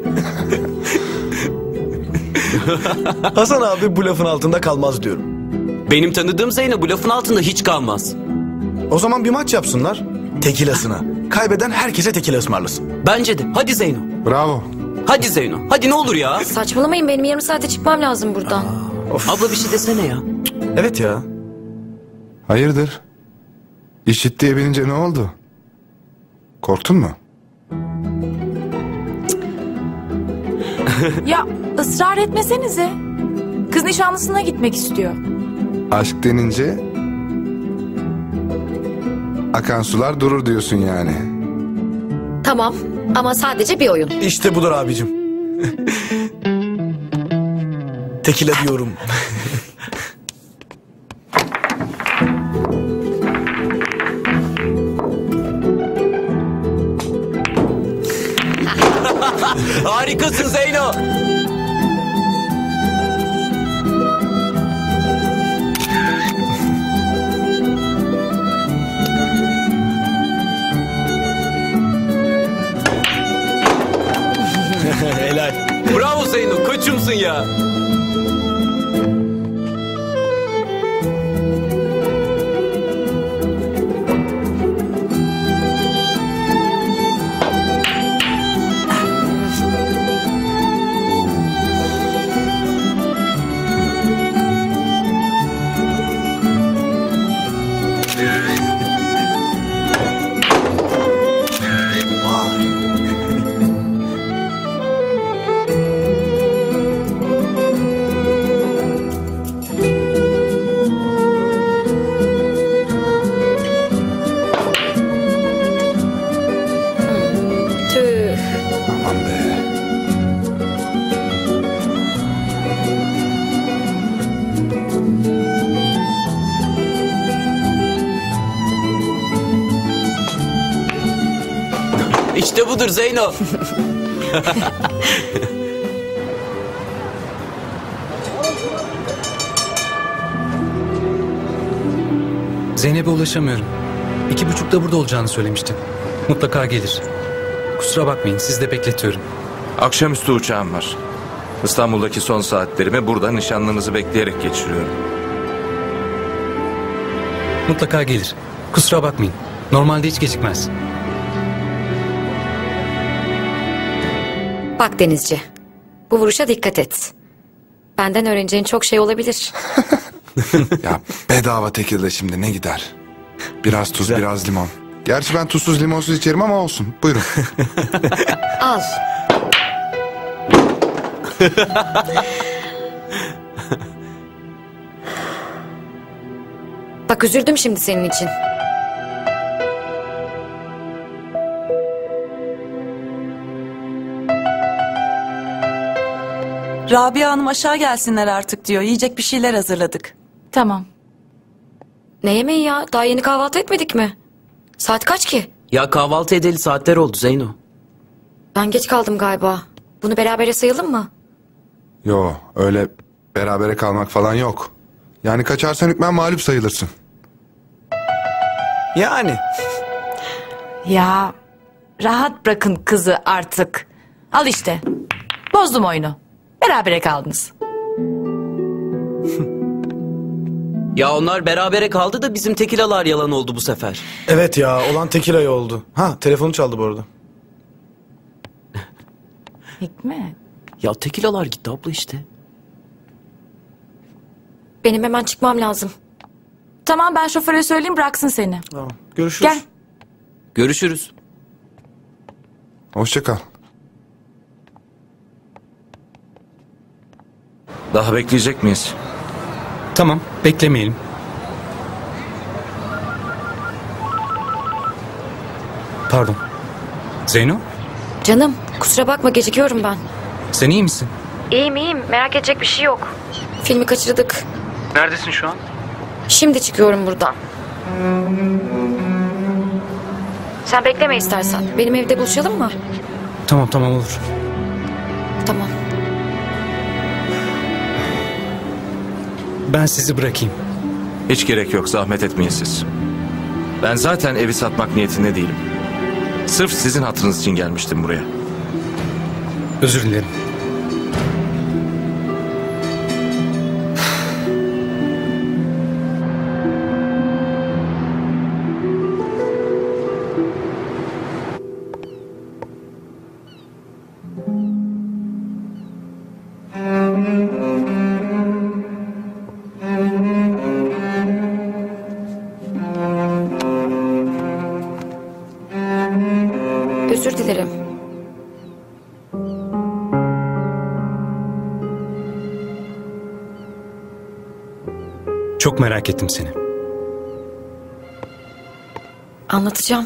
Hasan abi bu lafın altında kalmaz diyorum. Benim tanıdığım Zeyno bu lafın altında hiç kalmaz. O zaman bir maç yapsınlar. Tekilasına. Kaybeden herkese tekila ısmarlasın. Bence de. Hadi Zeyno. Bravo. Hadi Zeyno. Hadi ne olur ya. Saçmalamayın, benim yarım saate çıkmam lazım buradan. Of. Abla bir şey desene ya. Evet ya. Hayırdır? İş ciddiye binince ne oldu? Korktun mu? Ya ısrar etmesenize. Kız nişanlısına gitmek istiyor. Aşk denince akan sular durur diyorsun yani. Tamam ama sadece bir oyun. İşte budur abicim. Tekila diyorum. Harikasın Zeyno. Helal. Bravo Zeyno, koçumsun ya. İşte budur Zeyno. Zeynep'e ulaşamıyorum. İki buçukta burada olacağını söylemişti. Mutlaka gelir. Kusura bakmayın, sizi de bekletiyorum. Akşamüstü uçağım var. İstanbul'daki son saatlerimi burada nişanlınızı bekleyerek geçiriyorum. Mutlaka gelir. Kusura bakmayın. Normalde hiç gecikmez. Bak Denizci, bu vuruşa dikkat et. Benden öğreneceğin çok şey olabilir. Ya bedava tekilde şimdi ne gider? Biraz tuz, biraz limon. Gerçi ben tuzsuz limonsuz içerim ama olsun. Buyurun. Al. Bak üzüldüm şimdi senin için. Rabia Hanım aşağı gelsinler artık diyor. Yiyecek bir şeyler hazırladık. Tamam. Ne yemeği ya? Daha yeni kahvaltı etmedik mi? Saat kaç ki? Ya kahvaltı edeli saatler oldu Zeyno. Ben geç kaldım galiba. Bunu berabere sayalım mı? Yo, öyle berabere kalmak falan yok. Yani kaçarsan hükmen mağlup sayılırsın. Yani. Ya rahat bırakın kızı artık. Al işte. Bozdum oyunu. Berabere kaldınız. Ya onlar berabere kaldı da bizim tekilalar yalan oldu bu sefer. Evet ya, olan tekil ayı oldu. Ha, telefonu çaldı bu arada. Hikmet. Ya tekilalar gitti abla işte. Benim hemen çıkmam lazım. Tamam, ben şoföre söyleyeyim bıraksın seni. Tamam, görüşürüz. Gel. Görüşürüz. Hoşça kal. Daha bekleyecek miyiz? Tamam, beklemeyelim. Pardon. Zeyno, Canım kusura bakma gecikiyorum ben. sen iyi misin? İyiyim iyiyim, merak edecek bir şey yok. Filmi kaçırdık. Neredesin şu an? Şimdi çıkıyorum buradan. Sen bekleme istersen. Benim evde buluşalım mı? Tamam tamam olur. Tamam. Ben sizi bırakayım. Hiç gerek yok, zahmet etmeyin siz. Ben zaten evi satmak niyetinde değilim. Sırf sizin hatırınız için gelmiştim buraya. Özür dilerim. Özür dilerim. Çok merak ettim seni. Anlatacağım.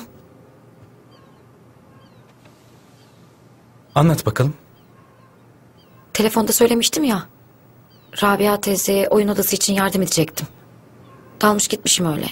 Anlat bakalım. Telefonda söylemiştim ya. Rabia teyzeye oyun odası için yardım edecektim. Dalmış gitmişim öyle.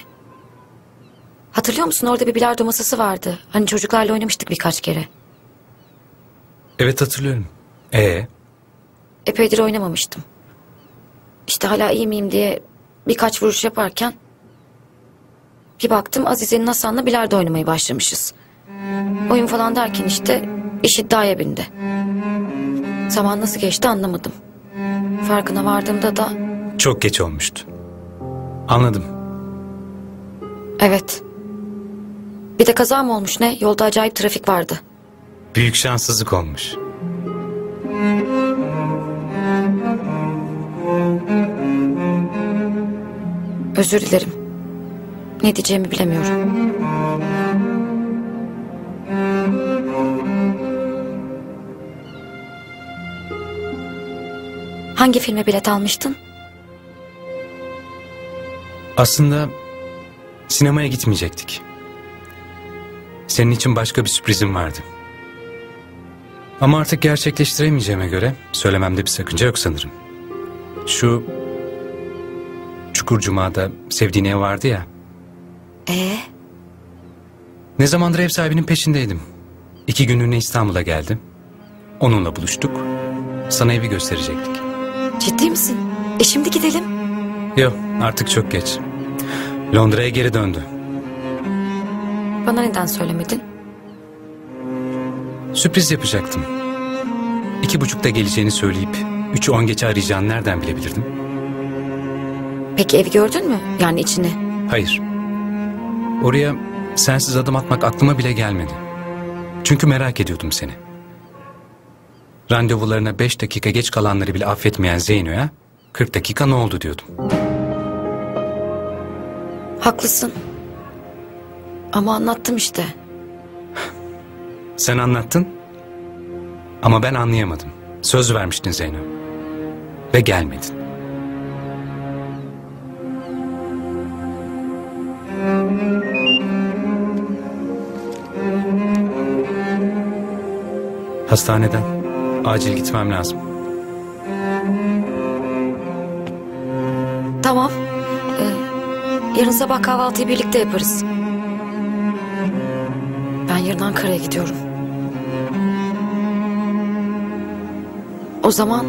Hatırlıyor musun, orada bir bilardo masası vardı. Hani çocuklarla oynamıştık birkaç kere. Evet hatırlıyorum. Ee? Epeydir oynamamıştım. İşte hala iyi miyim diye birkaç vuruş yaparken bir baktım Azize'nin Hasan'la bilardo oynamaya başlamışız. Oyun falan derken işte iş iddiaya bindi. Zaman nasıl geçti anlamadım. Farkına vardığımda da... Çok geç olmuştu. Anladım. Evet. Bir de kaza mı olmuş ne? Yolda acayip trafik vardı. Büyük şanssızlık olmuş. Özür dilerim. Ne diyeceğimi bilemiyorum. Hangi filme bilet almıştın? Aslında sinemaya gitmeyecektik. Senin için başka bir sürprizim vardı. Ama artık gerçekleştiremeyeceğime göre söylememde bir sakınca yok sanırım. Şu Çukurcuma'da sevdiğin ev vardı ya. Ee? Ne zamandır ev sahibinin peşindeydim. İki günlüğüne İstanbul'a geldim. Onunla buluştuk. Sana evi gösterecektik. Ciddi misin? E şimdi gidelim. Yok artık çok geç. Londra'ya geri döndü. Bana neden söylemedin? Sürpriz yapacaktım. İki buçukta geleceğini söyleyip üçü on geçe arayacağını nereden bilebilirdim? Peki evi gördün mü? Yani içini. Hayır. Oraya sensiz adım atmak aklıma bile gelmedi. Çünkü merak ediyordum seni. Randevularına beş dakika geç kalanları bile affetmeyen Zeyno'ya kırk dakika ne oldu diyordum. Haklısın. Ama anlattım işte. Sen anlattın. Ama ben anlayamadım. Söz vermiştin Zeyno. Ve gelmedin. Hastaneden. Acil gitmem lazım. Tamam. Ee, yarın sabah kahvaltıyı birlikte yaparız. Ben yarın Ankara'ya gidiyorum. O zaman...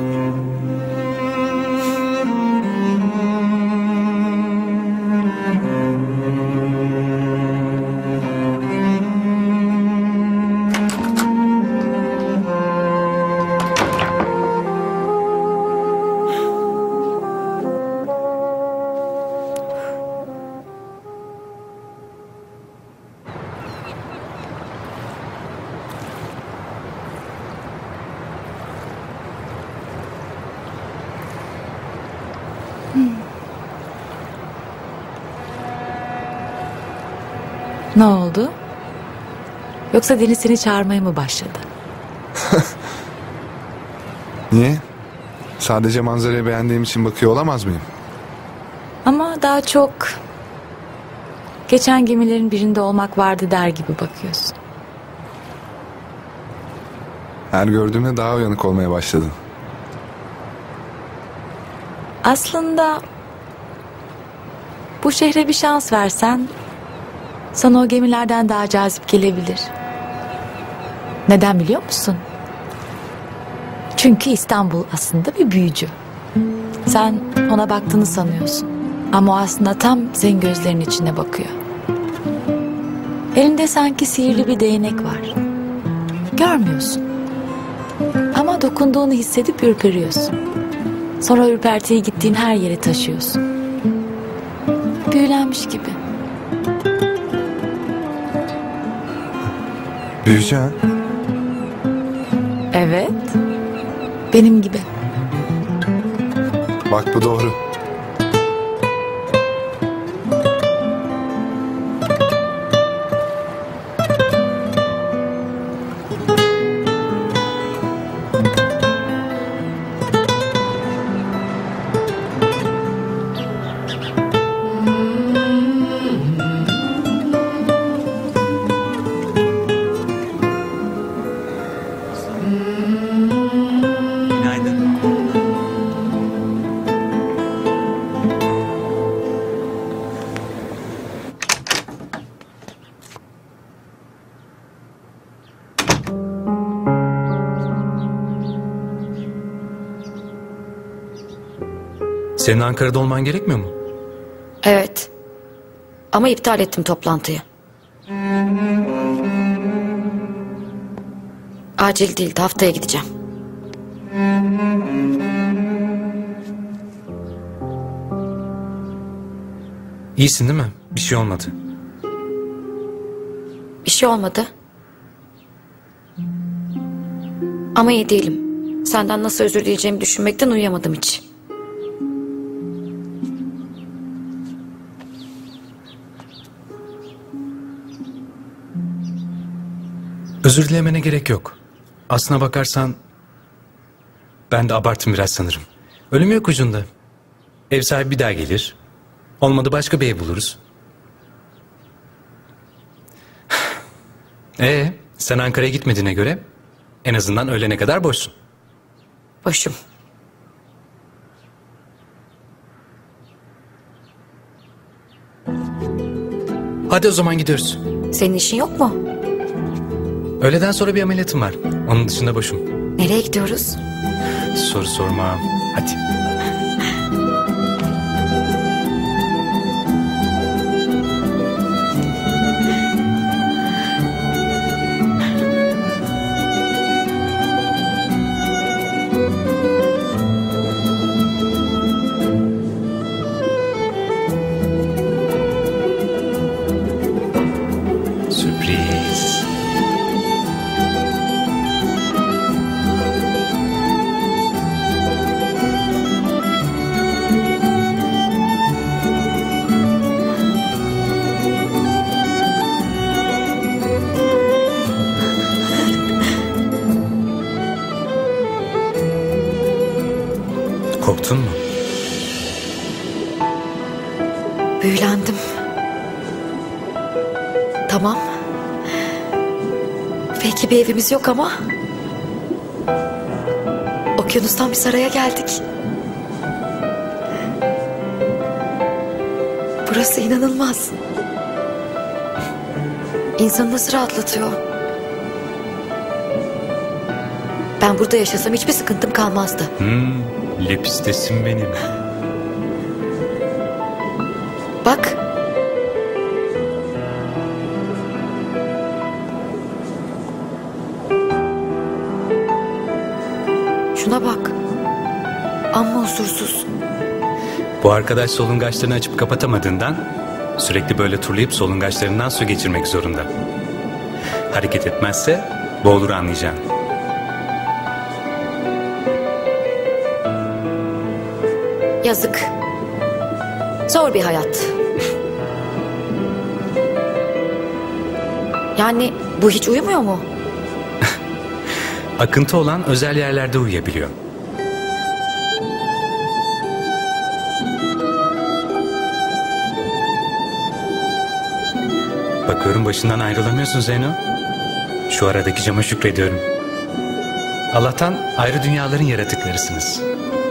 Ne oldu? Yoksa Deniz seni çağırmaya mı başladı? Niye? Sadece manzarayı beğendiğim için bakıyor olamaz mıyım? Ama daha çok... Geçen gemilerin birinde olmak vardı der gibi bakıyorsun. Her gördüğümde daha uyanık olmaya başladın. Aslında... Bu şehre bir şans versen... Sana o gemilerden daha cazip gelebilir. Neden biliyor musun? Çünkü İstanbul aslında bir büyücü. Sen ona baktığını sanıyorsun. Ama o aslında tam senin gözlerinin içine bakıyor. Elinde sanki sihirli bir değnek var. Görmüyorsun. Ama dokunduğunu hissedip ürperiyorsun. Sonra ürpertiyi gittiğin her yere taşıyorsun. Büyülenmiş gibi. Büyücü ha? Evet. Benim gibi. Bak bu doğru. Senin Ankara'da olman gerekmiyor mu? Evet. Ama iptal ettim toplantıyı. Acil değildi, haftaya gideceğim. İyisin değil mi? Bir şey olmadı. Bir şey olmadı. Ama iyi değilim. Senden nasıl özür dileyeceğimi düşünmekten uyuyamadım hiç. Özür dilemene gerek yok. Aslına bakarsan ben de abarttım biraz sanırım. Ölüm yok ucunda. Ev sahibi bir daha gelir. Olmadı başka bir ev buluruz. Ee, sen Ankara'ya gitmediğine göre en azından öğlene kadar boşsun. Boşum. Hadi o zaman gidiyoruz. Senin işin yok mu? Öğleden sonra bir ameliyatım var. Onun dışında boşum. Nereye gidiyoruz? Soru sorma. Hadi. Sürpriz. Korktun mu? Büyülendim. Tamam. Belki bir evimiz yok ama... okyanustan bir saraya geldik. Burası inanılmaz. İnsanı nasıl rahatlatıyor. Ben burada yaşasam hiçbir sıkıntım kalmazdı. Hmm, lepistesin benim. Bak. Şuna bak. Amma huzursuz. Bu arkadaş solungaçlarını açıp kapatamadığından sürekli böyle turlayıp solungaçlarından su geçirmek zorunda. Hareket etmezse boğulur anlayacağın. Yazık. Zor bir hayat. Yani bu hiç uyumuyor mu? Akıntı olan özel yerlerde uyuyabiliyor. Bakıyorum başından ayrılamıyorsun Zeyno. Şu aradaki cama şükrediyorum. Allah'tan ayrı dünyaların yaratıklarısınız.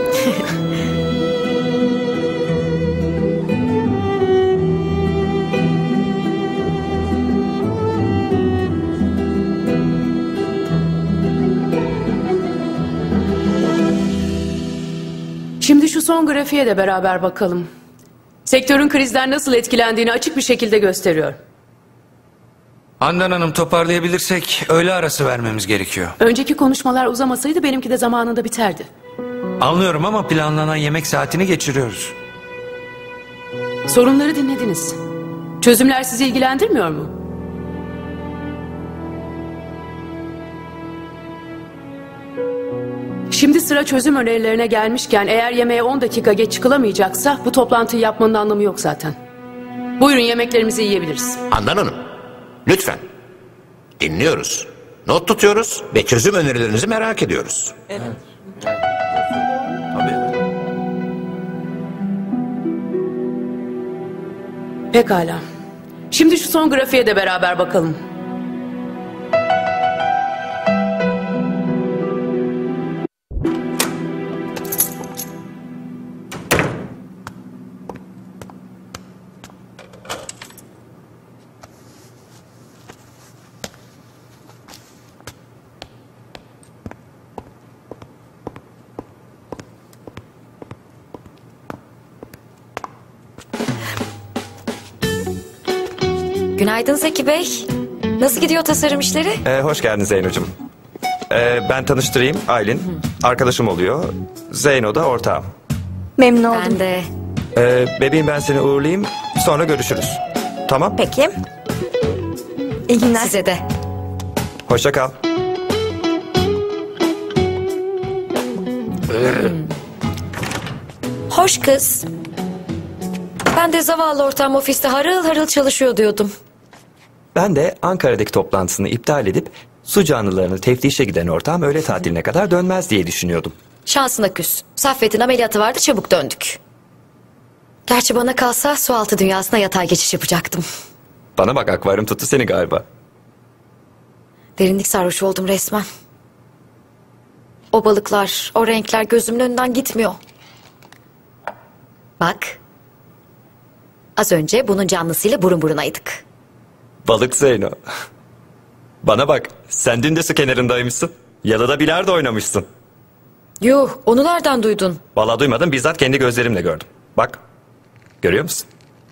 Şimdi şu son grafiğe de beraber bakalım. Sektörün krizden nasıl etkilendiğini açık bir şekilde gösteriyor. Handan Hanım, toparlayabilirsek öğle arası vermemiz gerekiyor. Önceki konuşmalar uzamasaydı benimki de zamanında biterdi. Anlıyorum ama planlanan yemek saatini geçiriyoruz. Sorunları dinlediniz. Çözümler sizi ilgilendirmiyor mu? Şimdi sıra çözüm önerilerine gelmişken eğer yemeğe on dakika geç çıkılamayacaksa bu toplantıyı yapmanın anlamı yok zaten. Buyurun, yemeklerimizi yiyebiliriz. Handan Hanım, lütfen. Dinliyoruz. Not tutuyoruz ve çözüm önerilerinizi merak ediyoruz. Evet. Pekala. Şimdi şu son grafiğe de beraber bakalım. Günaydın Zeki Bey. Nasıl gidiyor tasarım işleri? Ee, hoş geldin Zeyno'cum. Ee, ben tanıştırayım Aylin. Arkadaşım oluyor. Zeyno da ortağım. Memnun oldum. Ben de. Ee, bebeğim ben seni uğurlayayım. Sonra görüşürüz. Tamam? Peki. İyi günler. Size de. Hoşça kal. Hoş kız. Ben de zavallı ortağım ofiste harıl harıl çalışıyor diyordum. Ben de Ankara'daki toplantısını iptal edip su canlılarını teftişe giden ortağım öğle tatiline kadar dönmez diye düşünüyordum. Şansına küs. Saffet'in ameliyatı vardı, çabuk döndük. Gerçi bana kalsa sualtı dünyasına yatay geçiş yapacaktım. Bana bak, akvaryum tuttu seni galiba. Derinlik sarhoşu oldum resmen. O balıklar, o renkler gözümün önünden gitmiyor. Bak. Az önce bunun canlısıyla burun burunaydık. Balık Zeyno. Bana bak, sen dün de su kenarındaymışsın. Yalıda bilardo oynamışsın. Yuh, onu nereden duydun? Vallahi duymadım, bizzat kendi gözlerimle gördüm. Bak, görüyor musun?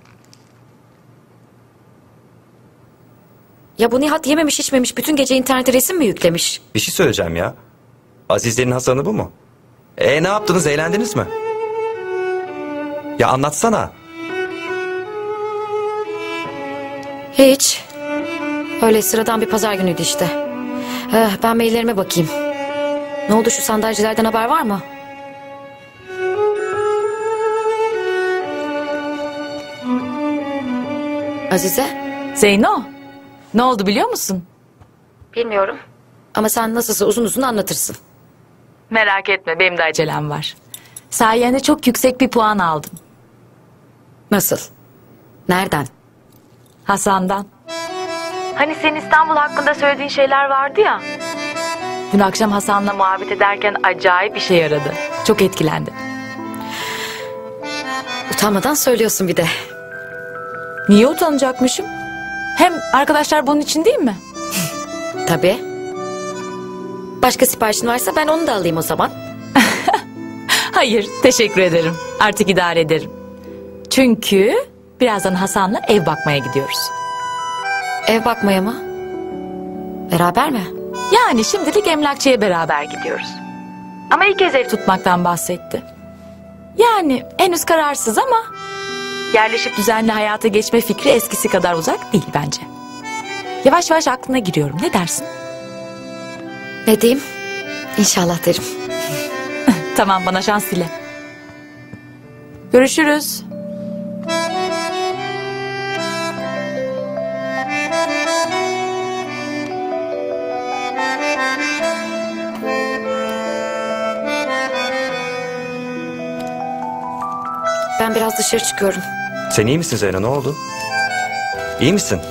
Ya bu Nihat yememiş içmemiş bütün gece internete resim mi yüklemiş? Bir şey söyleyeceğim ya. Azizlerin Hasan'ı bu mu? E ne yaptınız, eğlendiniz mi? Ya anlatsana. Hiç. Öyle sıradan bir pazar günüydü işte. Eh, ben maillerime bakayım. Ne oldu, şu sandalyelerden haber var mı? Azize? Zeyno, ne oldu biliyor musun? Bilmiyorum. Ama sen nasılsa uzun uzun anlatırsın. Merak etme, benim de acelem var. Sayende çok yüksek bir puan aldım. Nasıl? Nereden? Hasan'dan. Hani senin İstanbul hakkında söylediğin şeyler vardı ya. Dün akşam Hasan'la muhabbet ederken acayip bir şey yaradı. Çok etkilendim. Utanmadan söylüyorsun bir de. Niye utanacakmışım? Hem arkadaşlar bunun için değil mi? Tabii. Başka siparişin varsa ben onu da alayım o zaman. Hayır, teşekkür ederim. Artık idare ederim. Çünkü birazdan Hasan'la ev bakmaya gidiyoruz. Ev bakmaya mı? Beraber mi? Yani şimdilik emlakçıya beraber gidiyoruz. Ama ilk kez ev tutmaktan bahsetti. Yani henüz kararsız ama yerleşip düzenli hayata geçme fikri eskisi kadar uzak değil bence. Yavaş yavaş aklına giriyorum. Ne dersin? Ne diyeyim? İnşallah derim. Tamam, bana şans dile. Görüşürüz. Ben biraz dışarı çıkıyorum. Sen iyi misin Zeyno, ne oldu? İyi misin?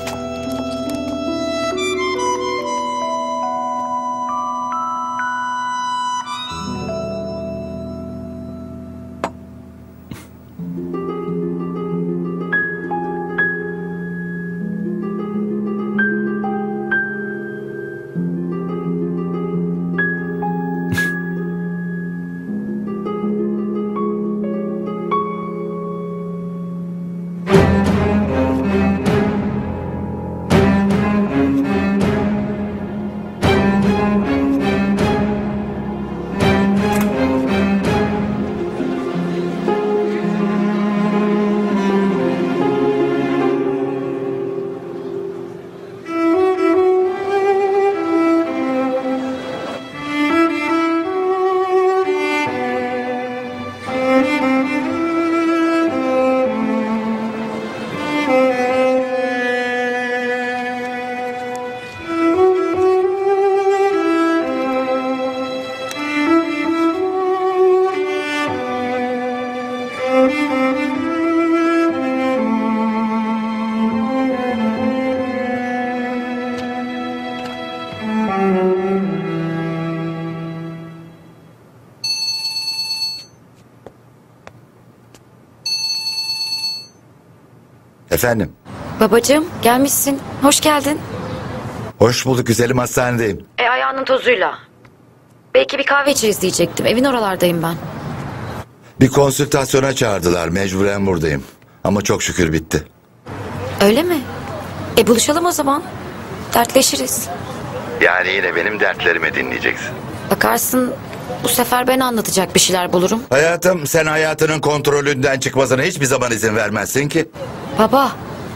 Efendim? Babacığım, gelmişsin. Hoş geldin. Hoş bulduk güzelim, hastanedeyim. E ayağının tozuyla. Belki bir kahve içeriz diyecektim. Evin oralardayım ben. Bir konsültasyona çağırdılar, mecburen buradayım. Ama çok şükür bitti. Öyle mi? E buluşalım o zaman. Dertleşiriz. Yani yine benim dertlerimi dinleyeceksin. Bakarsın bu sefer ben anlatacak bir şeyler bulurum. Hayatım, sen hayatının kontrolünden çıkmasına hiçbir zaman izin vermezsin ki. Baba.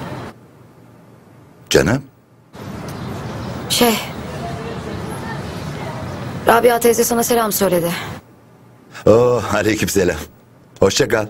Canım. Şey. Rabia teyze sana selam söyledi. Oh, aleykümselam. Hoşça kal.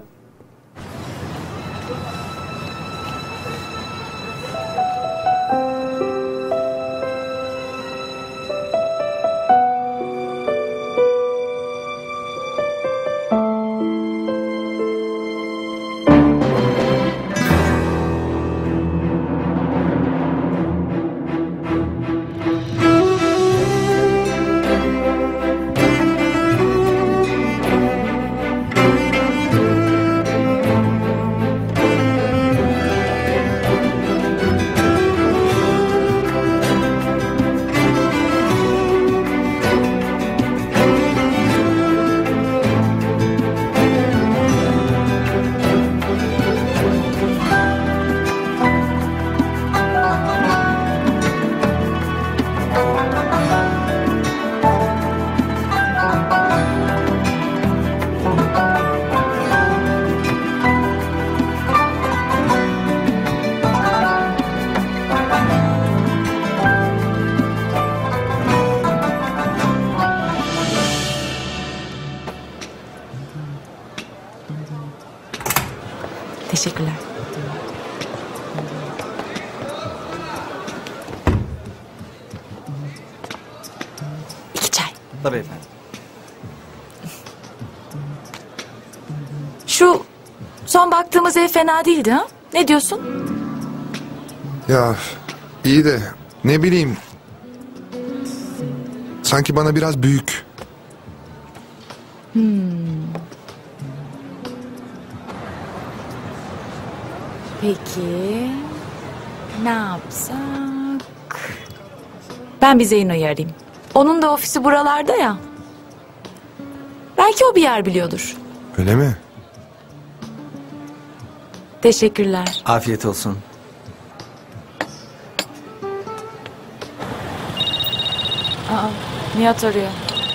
Teşekkürler. İki çay. Tabii efendim. Şu son baktığımız ev fena değildi ha? Ne diyorsun? Ya iyi de ne bileyim. Sanki bana biraz büyük. Hmm. Peki ne yapsak? Ben bir Zeyno'yu arayayım. Onun da ofisi buralarda ya. Belki o bir yer biliyordur. Öyle mi? Teşekkürler. Afiyet olsun. Aa, Nihat arıyor.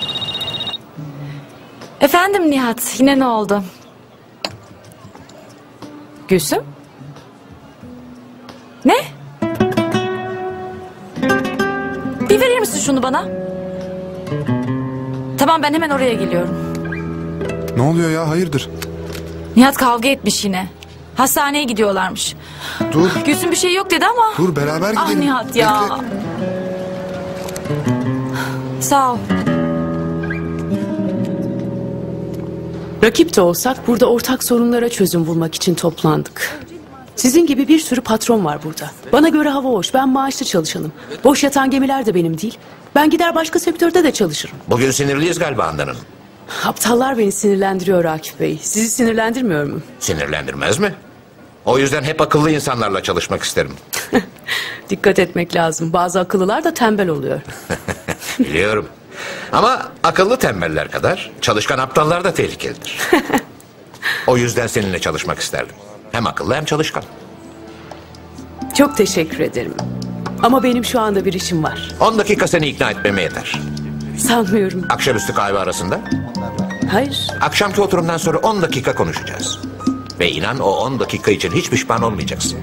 Efendim Nihat, yine ne oldu? Gülsüm? Ne? Bir verir misin şunu bana? Tamam, ben hemen oraya geliyorum. Ne oluyor ya, hayırdır? Nihat kavga etmiş yine. Hastaneye gidiyorlarmış. Dur. Gülsüm bir şey yok dedi ama. Dur, beraber gidelim. Ah Nihat ya. Bekle. Sağ ol. Rakip de olsak burada ortak sorunlara çözüm bulmak için toplandık. Sizin gibi bir sürü patron var burada. Bana göre hava hoş, ben maaşlı çalışanım. Boş yatan gemiler de benim değil. Ben gider başka sektörde de çalışırım. Bugün sinirliyiz galiba Handan Hanım. Aptallar beni sinirlendiriyor Akif Bey. Sizi sinirlendirmiyor mu? Sinirlendirmez mi? O yüzden hep akıllı insanlarla çalışmak isterim. Dikkat etmek lazım. Bazı akıllılar da tembel oluyor. Biliyorum. Ama akıllı tembeller kadar çalışkan aptallar da tehlikelidir. O yüzden seninle çalışmak isterdim. Hem akıllı hem çalışkan. Çok teşekkür ederim. Ama benim şu anda bir işim var. On dakika seni ikna etmeme yeter. Sanmıyorum. Akşamüstü kahve arasında? Hayır. Akşamki oturumdan sonra on dakika konuşacağız. Ve inan o on dakika için hiç pişman olmayacaksın.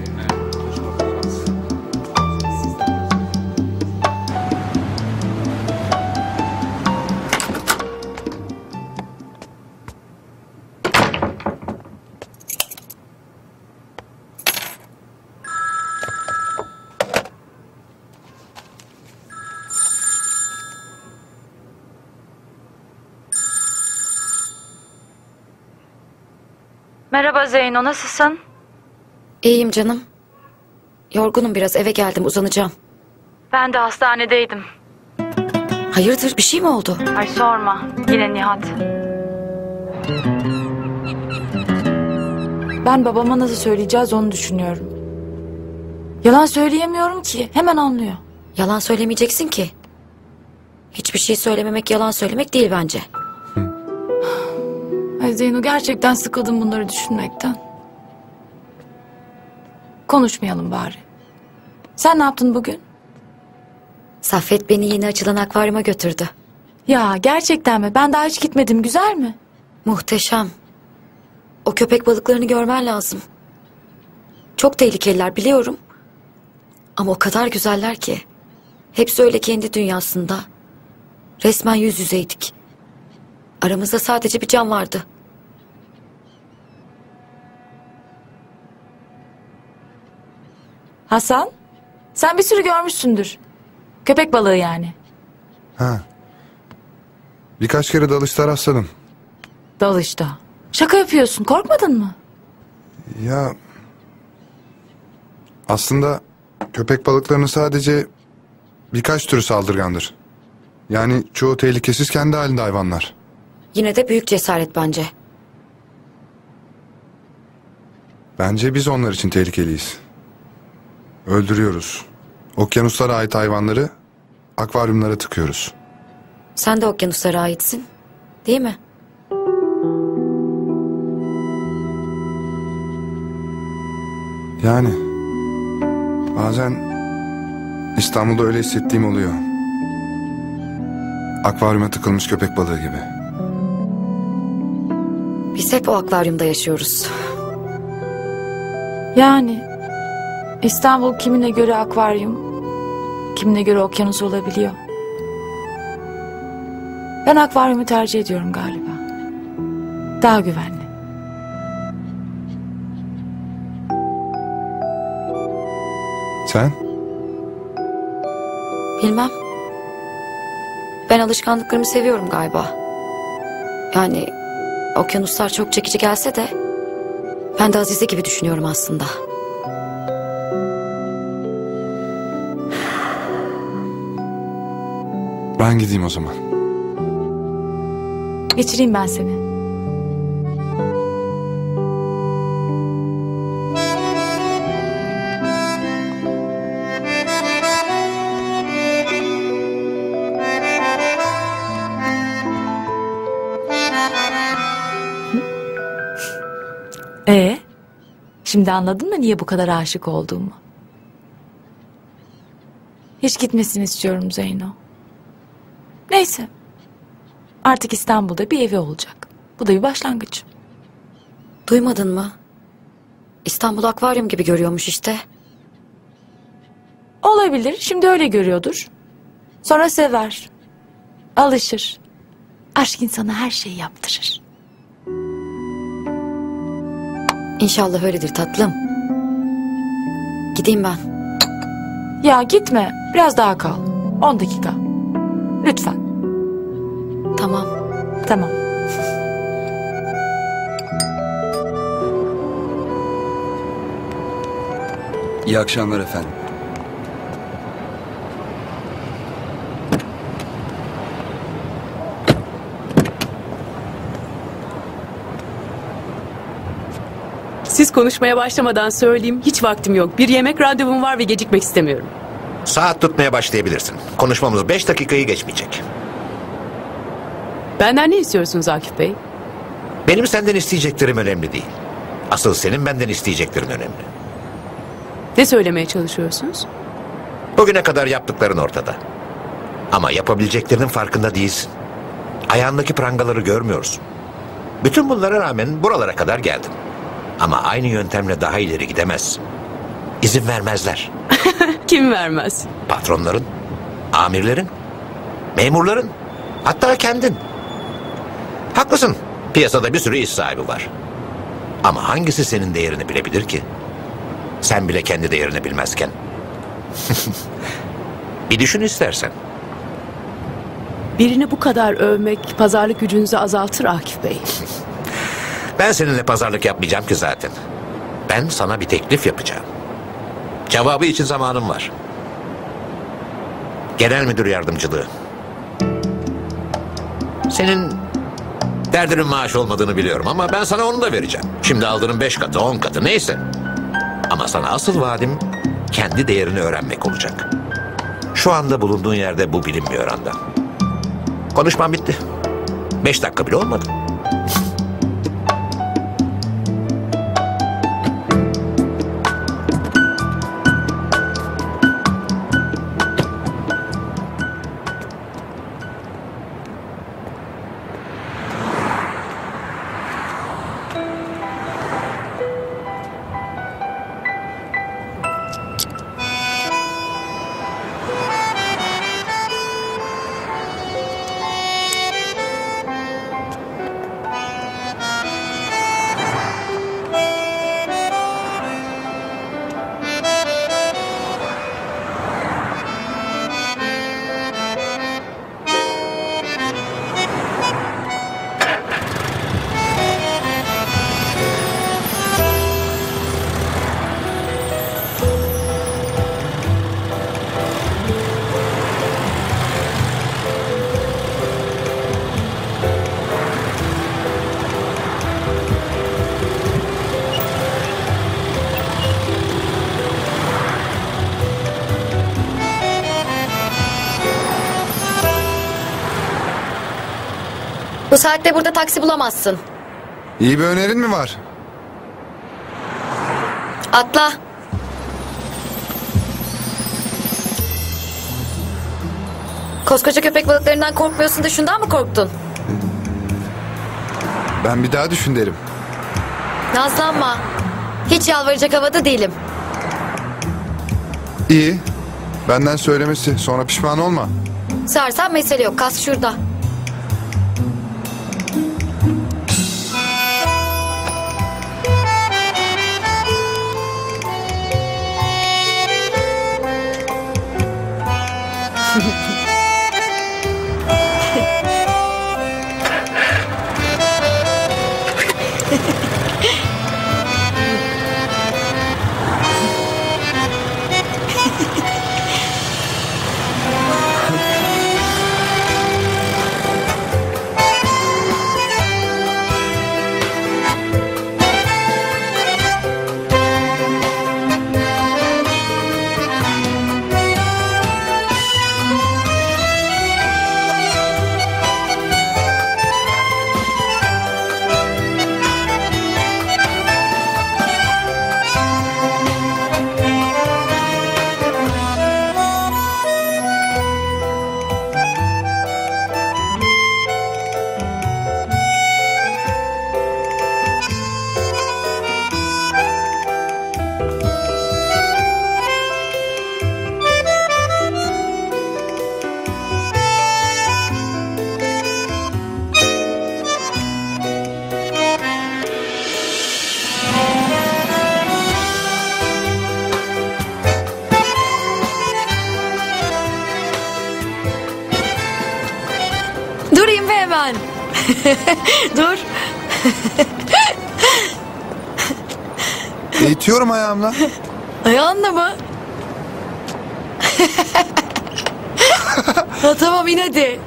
Merhaba Zeyno, nasılsın? İyiyim canım. Yorgunum biraz, eve geldim, uzanacağım. Ben de hastanedeydim. Hayırdır, bir şey mi oldu? Ay sorma, yine Nihat. Ben babama nasıl söyleyeceğiz onu düşünüyorum. Yalan söyleyemiyorum ki, hemen anlıyor. Yalan söylemeyeceksin ki. Hiçbir şey söylememek yalan söylemek değil bence. Ay Zeyno, gerçekten sıkıldım bunları düşünmekten. Konuşmayalım bari. Sen ne yaptın bugün? Saffet beni yeni açılan akvaryuma götürdü. Ya gerçekten mi? Ben daha hiç gitmedim. Güzel mi? Muhteşem. O köpek balıklarını görmen lazım. Çok tehlikeliler biliyorum. Ama o kadar güzeller ki. Hepsi öyle kendi dünyasında. Resmen yüz yüzeydik. Aramızda sadece bir cam vardı. Hasan, sen bir sürü görmüşsündür. Köpek balığı yani. Ha. Birkaç kere dalışta rastladım. Dalışta. Şaka yapıyorsun. Korkmadın mı? Ya aslında köpek balıklarının sadece birkaç türü saldırgandır. Yani çoğu tehlikesiz kendi halinde hayvanlar. Yine de büyük cesaret bence. Bence biz onlar için tehlikeliyiz. Öldürüyoruz. Okyanuslara ait hayvanları akvaryumlara tıkıyoruz. Sen de okyanuslara aitsin, değil mi? Yani bazen İstanbul'da öyle hissettiğim oluyor. Akvaryuma tıkılmış köpek balığı gibi. Biz hep o akvaryumda yaşıyoruz. Yani İstanbul kimine göre akvaryum, kimine göre okyanus olabiliyor. Ben akvaryumu tercih ediyorum galiba. Daha güvenli. Sen? Bilmem. Ben alışkanlıklarımı seviyorum galiba. Yani okyanuslar çok çekici gelse de ben de Azize gibi düşünüyorum aslında. Ben gideyim o zaman. Geçireyim ben seni. Ee, şimdi anladın mı niye bu kadar aşık olduğumu? Hiç gitmesini istiyorum Zeyno. Neyse. Artık İstanbul'da bir evi olacak. Bu da bir başlangıç. Duymadın mı? İstanbul akvaryum gibi görüyormuş işte. Olabilir. Şimdi öyle görüyordur. Sonra sever. Alışır. Aşk insana her şeyi yaptırır. İnşallah öyledir tatlım. Gideyim ben. Ya gitme. Biraz daha kal. On dakika. Lütfen. Tamam. Tamam. İyi akşamlar efendim. Siz konuşmaya başlamadan söyleyeyim, hiç vaktim yok. Bir yemek randevum var ve gecikmek istemiyorum. Saat tutmaya başlayabilirsin. Konuşmamız beş dakikayı geçmeyecek. Benden ne istiyorsunuz Akif Bey? Benim senden isteyeceklerim önemli değil. Asıl senin benden isteyeceklerin önemli. Ne söylemeye çalışıyorsunuz? Bugüne kadar yaptıkların ortada. Ama yapabileceklerinin farkında değilsin. Ayağındaki prangaları görmüyorsun. Bütün bunlara rağmen buralara kadar geldin. Ama aynı yöntemle daha ileri gidemezsin. İzin vermezler. Kim vermez? Patronların, amirlerin, memurların, hatta kendin. Haklısın. Piyasada bir sürü iş sahibi var. Ama hangisi senin değerini bilebilir ki? Sen bile kendi değerini bilmezken. Bir düşün istersen. Birini bu kadar övmek pazarlık gücünüzü azaltır Akif Bey. Ben seninle pazarlık yapmayacağım ki zaten. Ben sana bir teklif yapacağım. Cevabı için zamanım var. Genel müdür yardımcılığı. Senin derdinin maaş olmadığını biliyorum ama ben sana onu da vereceğim. Şimdi aldığının beş katı, on katı neyse. Ama sana asıl vaadim kendi değerini öğrenmek olacak. Şu anda bulunduğun yerde bu bilinmiyor anda. Konuşmam bitti. Beş dakika bile olmadı. Bu saatte burada taksi bulamazsın. İyi bir önerin mi var? Atla. Koskoca köpek balıklarından korkmuyorsun da şundan mı korktun? Ben bir daha düşün derim. Nazlanma. Hiç yalvaracak havada değilim. İyi. Benden söylemesi. Sonra pişman olma. Sarsan mesele yok. Kas şurada. Durayım be hemen. Dur. İtiyorum ayağımla. Ayağınla mı? Ha, tamam in hadi.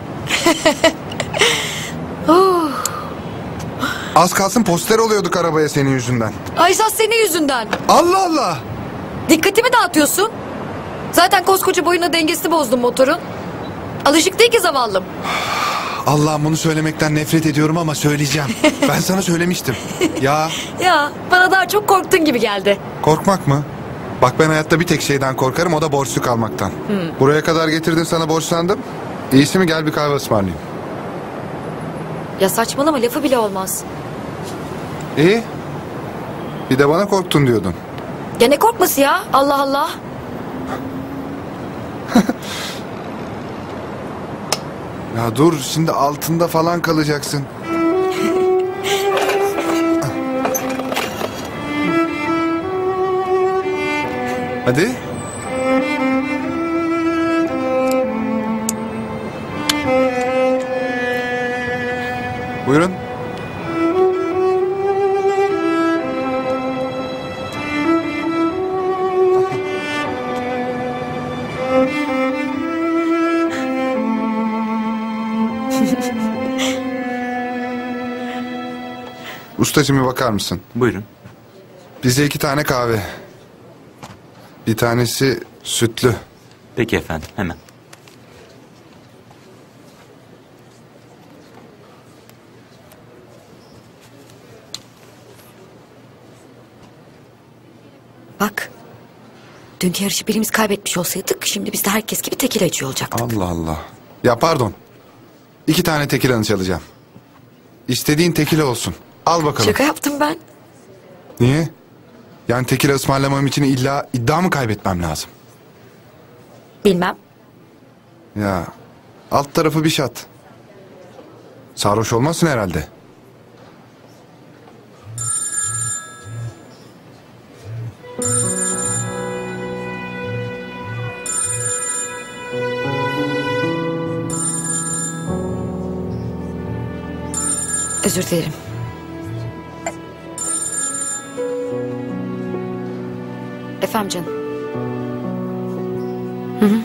Oh. Az kalsın poster oluyorduk arabaya senin yüzünden. Ay esas senin yüzünden. Allah Allah. Dikkatimi dağıtıyorsun. Zaten koskoca boyuna dengesini bozdun motorun. Alışık değil ki zavallım. Allah'ım, bunu söylemekten nefret ediyorum ama söyleyeceğim. Ben sana söylemiştim. Ya Ya bana daha çok korktun gibi geldi. korkmak mı? Bak, ben hayatta bir tek şeyden korkarım, o da borçlu kalmaktan. Hmm. Buraya kadar getirdim, sana borçlandım. İyisi mi, gel bir kahve ısmarlayayım. Ya saçmalama, lafı bile olmaz. İyi. Bir de bana korktun diyordun. Ya ne korkması ya? Allah Allah. Ya dur, şimdi altında falan kalacaksın. Hadi. Buyurun. Ustacığım, bir bakar mısın? Buyurun. Bize iki tane kahve. Bir tanesi sütlü. Peki efendim, hemen. Bak. Dünkü yarışı birimiz kaybetmiş olsaydık şimdi biz de herkes gibi tekilacı olacaktık. Allah Allah. Ya pardon. İki tane tekilanı çalacağım. İstediğin tekila olsun. Al bakalım. Şaka yaptım ben. Niye? Yani tekila ısmarlamam için illa iddia mı kaybetmem lazım? Bilmem. Ya alt tarafı bir şat. Sarhoş olmasın herhalde. Özür dilerim. Efendim canım. Hı hı.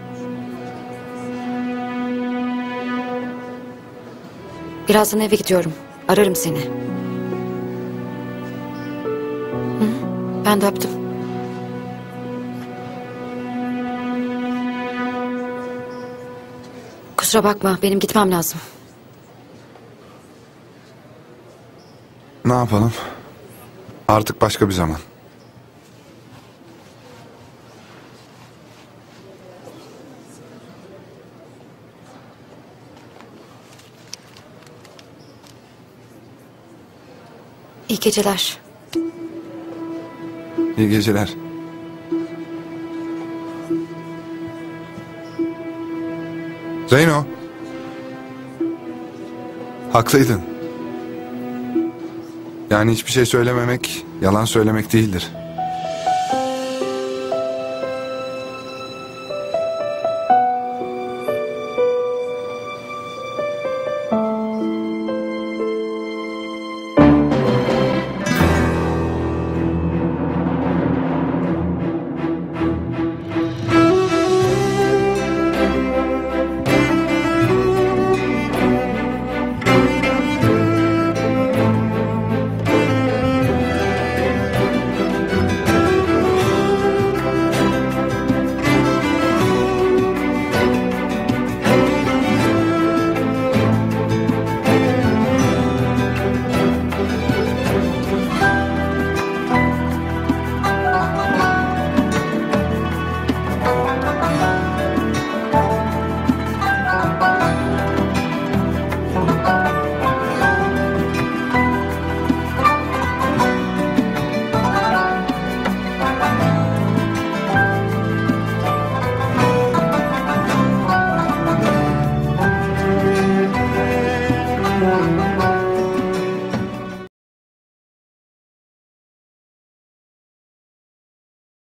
Birazdan eve gidiyorum. Ararım seni. Hı hı. Ben de öptüm. Kusura bakma, benim gitmem lazım. Ne yapalım? Artık başka bir zaman. İyi geceler. İyi geceler. Zeyno. Haklıydın. Yani hiçbir şey söylememek yalan söylemek değildir.